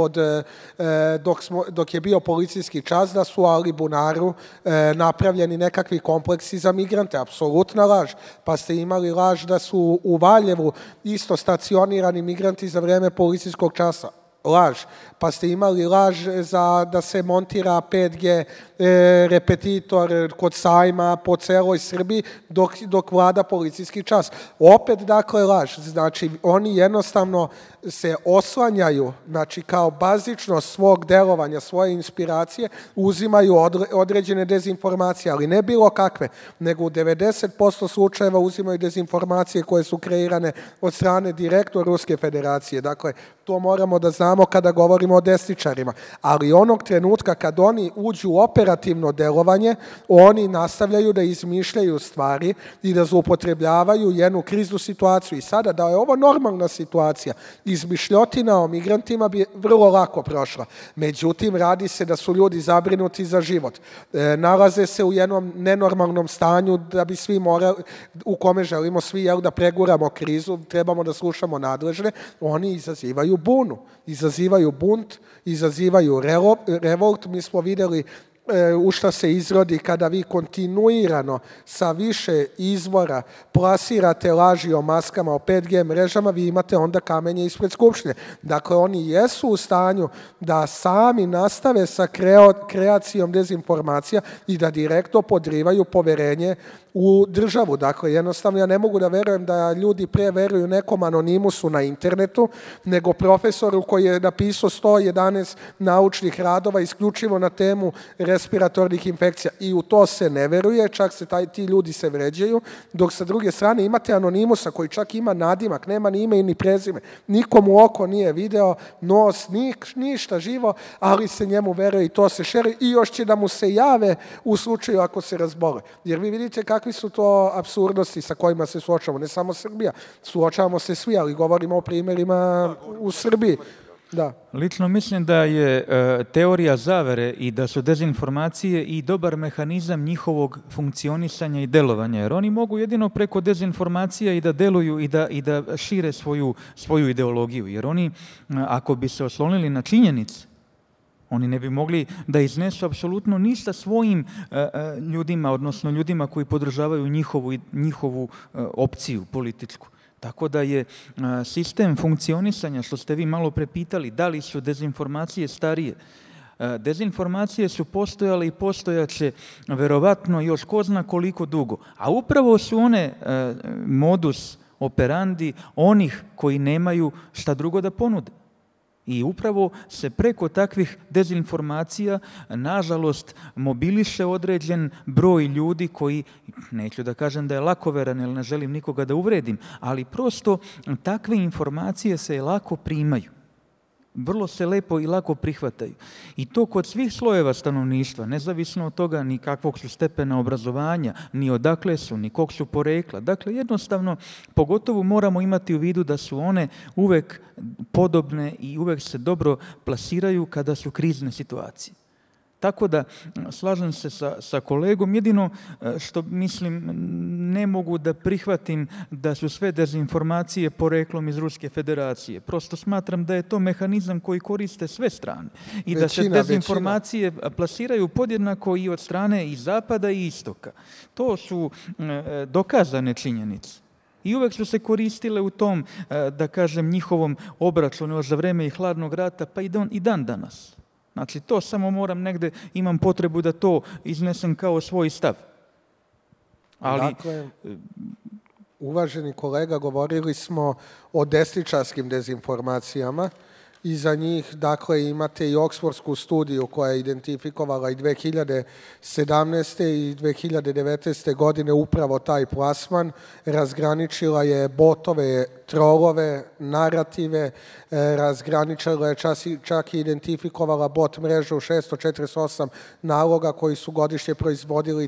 dok je bio policijski čas da su u Alibunaru napravljeni nekakvi kompleksi za migrante. Apsolutna laž. Pa ste imali laž da su u Valjevu isto stacionirani migranti za vreme policijskog časa. Laž. Pa ste imali laž da se montira 5G repetitor kod sajma po celoj Srbiji dok vlada policijski čas. Opet, dakle, laž. Znači, oni jednostavno se oslanjaju, znači, kao bazičnost svog delovanja, svoje inspiracije, uzimaju određene dezinformacije, ali ne bilo kakve, nego u 90% slučajeva uzimaju dezinformacije koje su kreirane od strane direktno Ruske federacije. Dakle, to moramo da znamo kada govorimo o desničarima. Ali onog trenutka kad oni uđu u operativno delovanje, oni nastavljaju da izmišljaju stvari i da zloupotrebljavaju jednu kriznu situaciju. I sada, da je ovo normalna situacija, izmišljotina o migrantima bi vrlo lako prošla. Međutim, radi se da su ljudi zabrinuti za život. Nalaze se u jednom nenormalnom stanju da bi svi morali, u kome želimo svi da preguramo krizu, trebamo da slušamo nadležne, oni izazivaju bunu, izazivaju bunt, izazivaju revolt. Mi smo videli u šta se izrodi kada vi kontinuirano sa više izvora plasirate laži o maskama, o 5G mrežama, vi imate onda kamenje ispred Skupštine. Dakle, oni jesu u stanju da sami nastave sa kreacijom dezinformacija i da direktno podrivaju poverenje u državu. Dakle, jednostavno ja ne mogu da verujem da ljudi pre veruju nekom anonimusu na internetu, nego profesoru koji je napisao 111 naučnih radova isključivo na temu respiratornih infekcija. I u to se ne veruje, čak se ti ljudi se vređaju, dok sa druge strane imate anonimusa koji čak ima nadimak, nema ni ime ni prezime, nikomu oko nije video, nos, ništa živo, ali se njemu veruje i to se šeri i još će da mu se jave u slučaju ako se razbole. Jer vi vidite kakvi su to apsurdnosti sa kojima se suočavamo, ne samo Srbija, suočavamo se svi, ali govorimo o primjerima u Srbiji. Da. Lično mislim da je teorija zavere i da su dezinformacije i dobar mehanizam njihovog funkcionisanja i delovanja, jer oni mogu jedino preko dezinformacija i da deluju i da šire svoju ideologiju, jer oni, ako bi se oslonili na činjenice, oni ne bi mogli da iznesu apsolutno ništa svojim ljudima, odnosno ljudima koji podržavaju njihovu opciju političku. Tako da je sistem funkcionisanja, što ste vi malo prepitali, da li su dezinformacije starije. Dezinformacije su postojale i postojaće verovatno još ko zna koliko dugo. A upravo su one modus operandi onih koji nemaju šta drugo da ponude. I upravo se preko takvih dezinformacija, nažalost, mobiliše određen broj ljudi koji, neću da kažem da je lakoveran, jer ne želim nikoga da uvredim, ali prosto takve informacije se lako primaju. Vrlo se lepo i lako prihvataju. I to kod svih slojeva stanovništva, nezavisno od toga ni kakvog su stepena obrazovanja, ni odakle su, ni kog su porekla. Dakle, jednostavno, pogotovo moramo imati u vidu da su one uvek podobne i uvek se dobro plasiraju kada su krizne situacije. Tako da, slažem se sa kolegom, jedino što mislim, ne mogu da prihvatim da su sve dezinformacije poreklom iz Ruske federacije. Prosto smatram da je to mehanizam koji koriste sve strane i da se dezinformacije plasiraju podjednako i od strane i zapada i istoka. To su dokazane činjenice. I uvek su se koristile u tom, da kažem, njihovom obračunu za vreme i hladnog rata, pa i dan danas. Znači, to samo moram negde, imam potrebu da to iznesem kao svoj stav. Ali, uvaženi kolega, govorili smo o desničarskim dezinformacijama. I za njih, dakle, imate i Oksfordsku studiju koja je identifikovala i 2017. i 2019. godine upravo taj plasman. Razgraničila je botove, trolove, narative, razgraničila je čak i identifikovala bot mrežu 648 naloga koji su godišnje proizvodili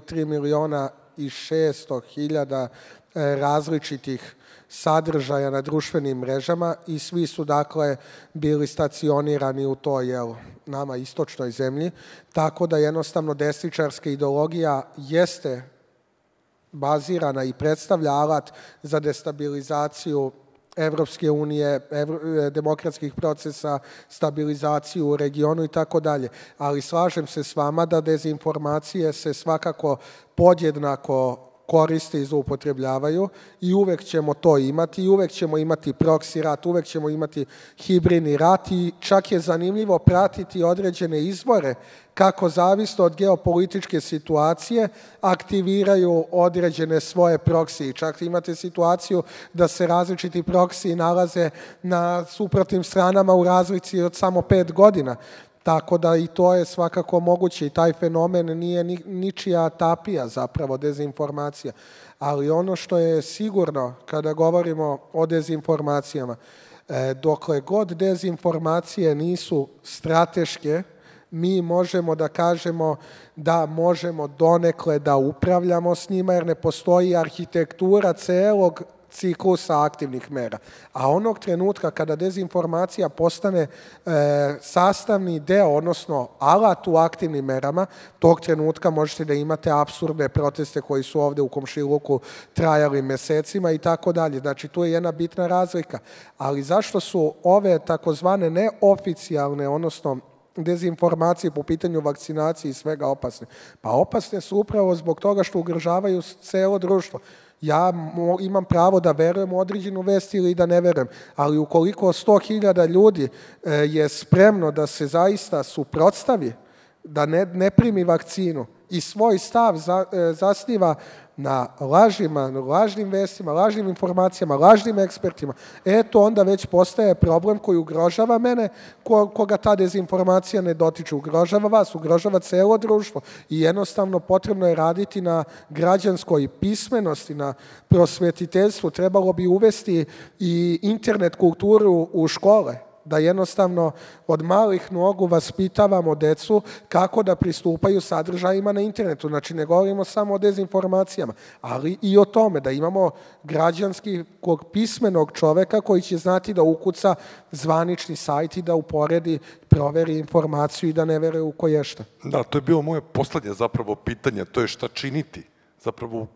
3.600.000 različitih sadržaja na društvenim mrežama i svi su, dakle, bili stacionirani u toj, nama istočnoj zemlji, tako da jednostavno desničarska ideologija jeste bazirana i predstavlja alat za destabilizaciju Evropske unije, demokratskih procesa, stabilizaciju u regionu i tako dalje. Ali slažem se s vama da dezinformacije se svakako podjednako koriste i zloupotrebljavaju i uvek ćemo to imati i uvek ćemo imati proksi rat, uvek ćemo imati hibridni rat i čak je zanimljivo pratiti određene izvore kako zavisno od geopolitičke situacije aktiviraju određene svoje proksije. Čak imate situaciju da se različiti proksiji nalaze na suprotnim stranama u razlici od samo 5 godina. Tako da i to je svakako moguće i taj fenomen nije ničija tapija zapravo dezinformacija. Ali ono što je sigurno kada govorimo o dezinformacijama, dokle god dezinformacije nisu strateške, mi možemo da kažemo da možemo donekle da upravljamo s njima jer ne postoji arhitektura celog ciklusa aktivnih mera. A onog trenutka kada dezinformacija postane sastavni deo, odnosno alat u aktivnim merama, tog trenutka možete da imate apsurdne proteste koji su ovde u komšiluku trajali mesecima i tako dalje. Znači, tu je jedna bitna razlika. Ali zašto su ove takozvane neoficijalne, odnosno dezinformacije po pitanju vakcinacije i svega opasne? Pa opasne su upravo zbog toga što ugrožavaju celo društvo. Ja imam pravo da verujem u određenu vest ili da ne verujem, ali ukoliko 100.000 ljudi je spremno da se zaista suprotstavi, da ne primi vakcinu i svoj stav zasniva na lažima, lažnim vestima, lažnim informacijama, lažnim ekspertima, eto onda već postaje problem koji ugrožava mene, koga ta dezinformacija ne dotiče. Ugrožava vas, ugrožava celo društvo i jednostavno potrebno je raditi na građanskoj pismenosti, na prosvetiteljstvu. Trebalo bi uvesti i internet kulturu u škole, da jednostavno od malih nogu vaspitavamo decu kako da pristupaju sadržajima na internetu. Znači, ne govorimo samo o dezinformacijama, ali i o tome da imamo građanskog pismenog čoveka koji će znati da ukuca zvanični sajt i da uporedi, proveri informaciju i da ne veruje u koješta. Da, to je bilo moje poslednje zapravo pitanje, to je šta činiti zapravo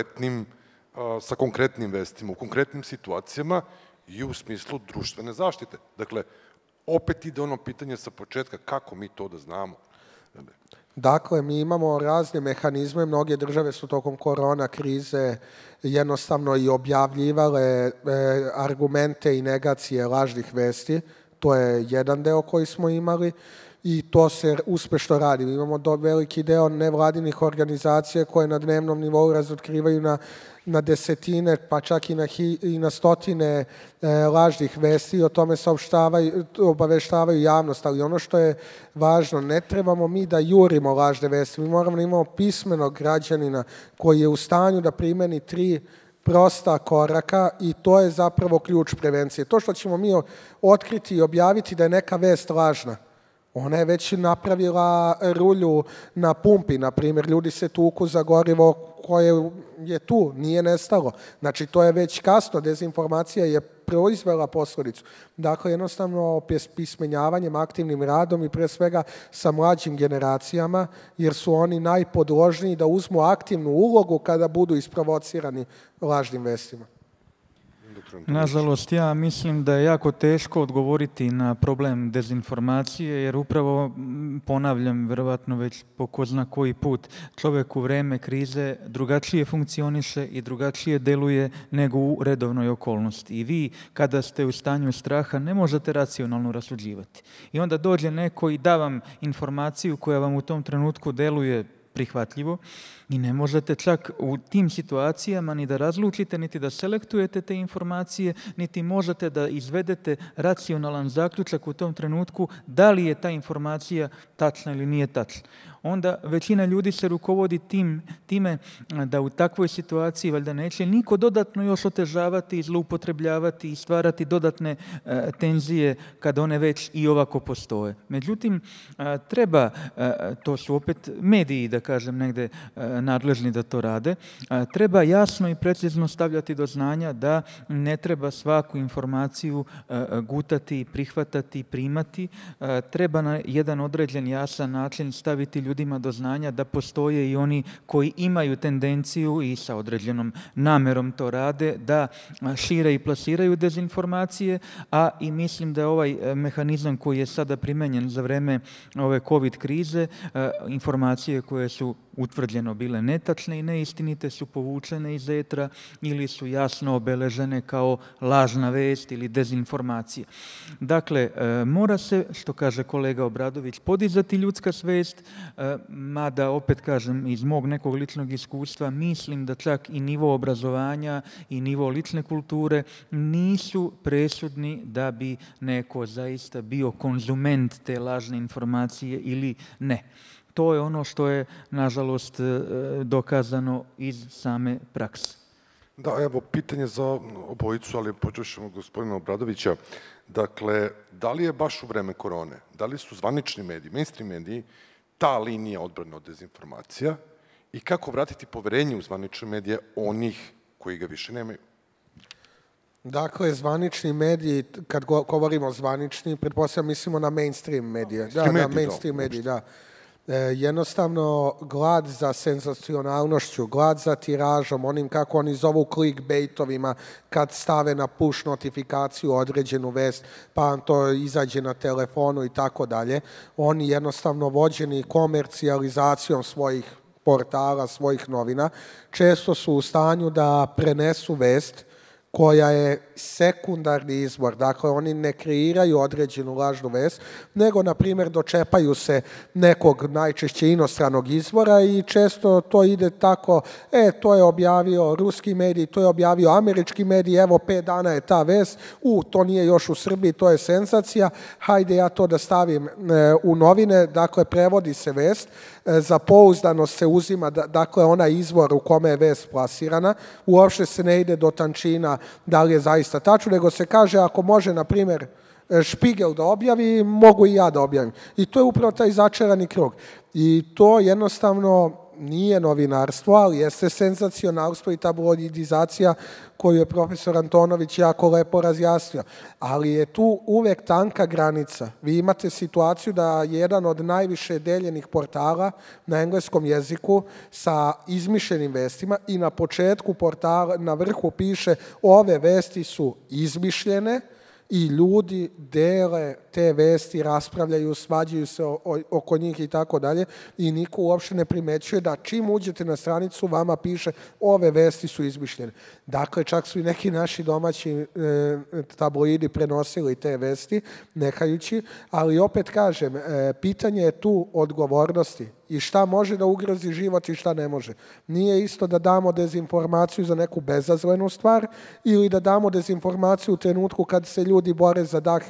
sa konkretnim vestima, u konkretnim situacijama i u smislu društvene zaštite. Dakle, opet ide ono pitanje sa početka, kako mi to da znamo? Dakle, mi imamo razne mehanizme, mnoge države su tokom korona krize jednostavno i objavljivale argumente i negacije lažnih vesti. To je jedan deo koji smo imali i to se uspešno radi. Mi imamo veliki deo nevladinih organizacija koje na dnevnom nivou razotkrivaju na desetine, pa čak i na stotine lažnih vesti i o tome obaveštavaju javnost. Ali ono što je važno, ne trebamo mi da jurimo lažne vesti. Mi moramo da imamo pismenog građanina koji je u stanju da primeni 3 prosta koraka i to je zapravo ključ prevencije. To što ćemo mi otkriti i objaviti da je neka vest lažna, ona je već napravila rulju na pumpi, na primjer, ljudi se tuku za gorivo koje je tu, nije nestalo. Znači, to je već kasno, dezinformacija je proizvela posledicu. Dakle, jednostavno, pismenjavanjem, aktivnim radom i pre svega sa mlađim generacijama, jer su oni najpodložniji da uzmu aktivnu ulogu kada budu isprovocirani lažnim vestima. Nažalost, ja mislim da je jako teško odgovoriti na problem dezinformacije, jer upravo, ponavljam, verovatno već po ko zna koji put, čovek u vreme krize drugačije funkcioniše i drugačije deluje nego u redovnoj okolnosti. I vi, kada ste u stanju straha, ne možete racionalno rasuđivati. I onda dođe neko i da vam informaciju koja vam u tom trenutku deluje prihvatljivo i ne možete čak u tim situacijama ni da razlučite, niti da selektujete te informacije, niti možete da izvedete racionalan zaključak u tom trenutku da li je ta informacija tačna ili nije tačna. Onda većina ljudi se rukovodi time da u takvoj situaciji valjda neće niko dodatno još otežavati i zloupotrebljavati i stvarati dodatne tenzije kad one već i ovako postoje. Međutim, treba, to su opet mediji, da kažem, negde nadležni da to rade, treba jasno i precizno stavljati do znanja da ne treba svaku informaciju gutati, prihvatati, primati. Treba na jedan određen jasan način staviti ljudima do znanja da postoje i oni koji imaju tendenciju i sa određenom namerom to rade, da šire i plasiraju dezinformacije, a i mislim da je ovaj mehanizam koji je sada primenjen za vreme ove COVID krize, informacije koje su utvrđeno bile netačne i neistinite su povučene iz etra ili su jasno obeležene kao lažna vest ili dezinformacija. Dakle, mora se, što kaže kolega Obradović, podizati ljudska svest, mada, opet kažem, iz mog nekog ličnog iskustva, mislim da čak i nivo obrazovanja i nivo lične kulture nisu presudni da bi neko zaista bio konzument te lažne informacije ili ne. To je ono što je, nažalost, dokazano iz same prakse. Da, evo, pitanje za obojicu, ali počešemo gospodina Obradovića. Dakle, da li je baš u vreme korone, da li su zvanični mediji, mainstream mediji, ta linija odbrane od dezinformacija i kako vratiti poverenje u zvanične medije onih koji ga više nemaju? Dakle, zvanični mediji, kad govorimo zvanični, pretpostavljam mislimo na mainstream medije. Da, mainstream mediji, da. Jednostavno, glad za senzacionalnošću, glad za tiražom, onim kako oni zovu clickbaitovima, kad stave na push notifikaciju određenu vest, pa vam to izađe na telefonu i tako dalje. Oni jednostavno vođeni komercijalizacijom svojih portala, svojih novina, često su u stanju da prenesu vest koja je sekundarni izvor. Dakle, oni ne kreiraju određenu lažnu vest, nego, na primjer, dočepaju se nekog najčešće inostranog izvora i često to ide tako, to je objavio ruski medij, to je objavio američki medij, evo 5 dana je ta vest, to nije još u Srbiji, to je senzacija, hajde ja to da stavim u novine, dakle, prevodi se vest, za pouzdanost se uzima, dakle, onaj izvor u kome je vest plasirana, uopšte se ne ide do tančina da li je zaista tačno, nego se kaže ako može, na primjer, Špigel da objavi, mogu i ja da objavim. I to je upravo taj začarani krug. I to jednostavno nije novinarstvo, ali jeste senzacionalstvo i tabloidizacija koju je profesor Antonović jako lepo razjasnio. Ali je tu uvek tanka granica. Vi imate situaciju da je jedan od najviše deljenih portala na engleskom jeziku sa izmišljenim vestima i na početku portala, na vrhu piše ove vesti su izmišljene i ljudi dele te vesti, raspravljaju, svađaju se oko njih i tako dalje i niko uopšte ne primećuje da čim uđete na stranicu vama piše ove vesti su izmišljene. Dakle, čak su i neki naši domaći tabloidi prenosili te vesti, nekajući, ali opet kažem, pitanje je tu odgovornosti i šta može da ugrozi život i šta ne može. Nije isto da damo dezinformaciju za neku bezazlenu stvar ili da damo dezinformaciju u trenutku kad se ljudi bore za dah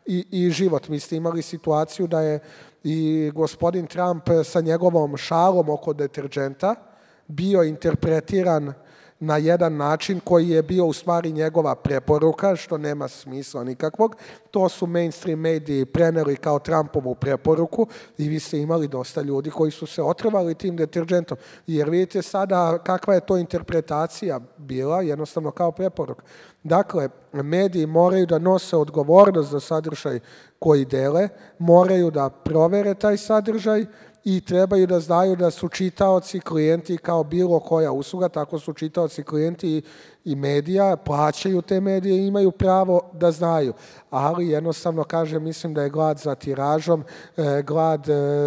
i život. Mi ste imali situaciju da je i gospodin Trump sa njegovom šalom oko deterdženta bio interpretiran na jedan način koji je bio u stvari njegova preporuka, što nema smisla nikakvog. To su mainstream mediji preneli kao Trumpovu preporuku i vi ste imali dosta ljudi koji su se otrovali tim deterdžentom. Jer vidite sada kakva je to interpretacija bila, jednostavno kao preporuka. Dakle, mediji moraju da nose odgovornost za sadržaj koji dele, moraju da provere taj sadržaj i trebaju da znaju da su čitaoci, klijenti kao bilo koja usluga, tako su čitaoci, klijenti i medija, plaćaju te medije i imaju pravo da znaju. Ali jednostavno, kažem, mislim da je glad za tiražom, glad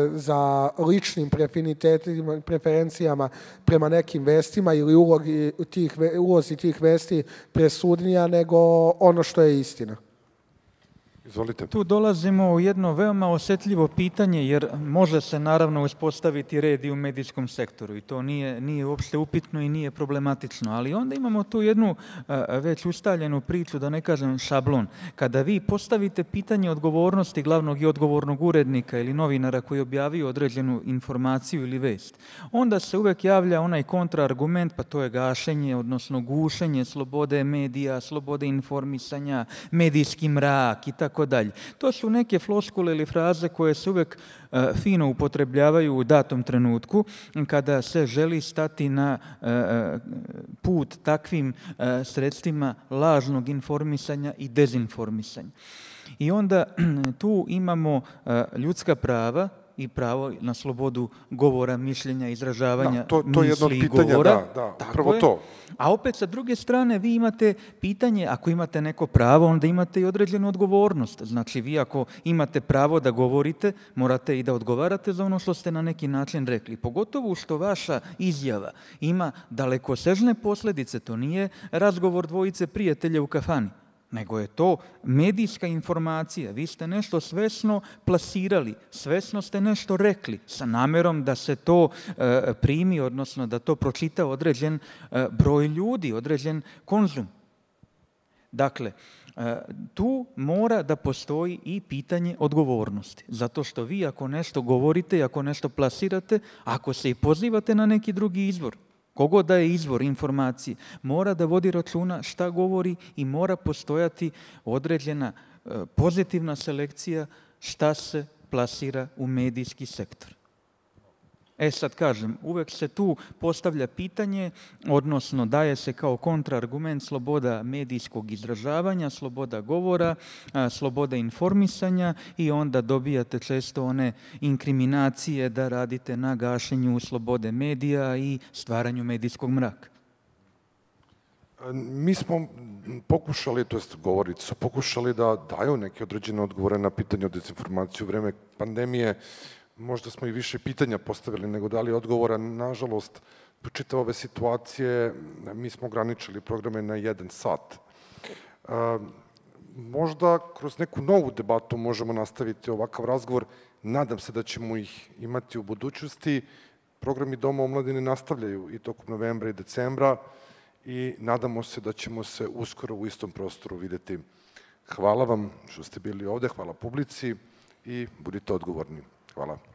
za ličnim preferencijama prema nekim vestima ili ulozi tih vesti presudnija nego ono što je istina. Izvolite. Tu dolazimo u jedno veoma osjetljivo pitanje, jer može se naravno uspostaviti red i u medijskom sektoru i to nije uopšte upitno i nije problematično, ali onda imamo tu jednu već ustaljenu priču, da ne kažem šablon. Kada vi postavite pitanje odgovornosti glavnog i odgovornog urednika ili novinara koji objavio određenu informaciju ili vest, onda se uvek javlja onaj kontraargument, pa to je gašenje, odnosno gušenje slobode medija, slobode informisanja, medijski mrak i tako dalje. To su neke floskule ili fraze koje se uvek fino upotrebljavaju u datom trenutku kada se želi stati na put takvim sredstvima lažnog informisanja i dezinformisanja. I onda tu imamo ljudska prava i pravo na slobodu govora, mišljenja, izražavanja misli i govora. Prvo to. A opet sa druge strane vi imate pitanje, ako imate neko pravo, onda imate i određenu odgovornost. Znači vi ako imate pravo da govorite, morate i da odgovarate za ono što ste na neki način rekli. Pogotovo što vaša izjava ima dalekosežne posljedice. To nije razgovor dvojice prijatelja u kafani, nego je to medijska informacija. Vi ste nešto svesno plasirali, svesno ste nešto rekli sa namerom da se to primi, odnosno da to pročita određen broj ljudi, određen konzum. Dakle, tu mora da postoji i pitanje odgovornosti. Zato što vi ako nešto govorite, ako nešto plasirate, ako se i pozivate na neki drugi izvor, kogod da je izvor informacije, mora da vodi računa šta govori i mora postojati određena pozitivna selekcija šta se plasira u medijski sektor. Sad kažem, uvek se tu postavlja pitanje, odnosno daje se kao kontraargument sloboda medijskog izražavanja, sloboda govora, sloboda informisanja i onda dobijate često one inkriminacije da radite na gašenju slobode medija i stvaranju medijskog mraka. Mi smo pokušali, to jest govornici su pokušali da daju neke određene odgovore na pitanje o dezinformaciji u vreme pandemije. Možda smo i više pitanja postavili nego dali odgovora. Nažalost, čitave ove situacije, mi smo ograničili programe na 1 sat. Možda kroz neku novu debatu možemo nastaviti ovakav razgovor. Nadam se da ćemo ih imati u budućnosti. Programi Doma omladine nastavljaju i tokom novembra i decembra i nadamo se da ćemo se uskoro u istom prostoru videti. Hvala vam što ste bili ovde, hvala publici i budite odgovorni. Hvala.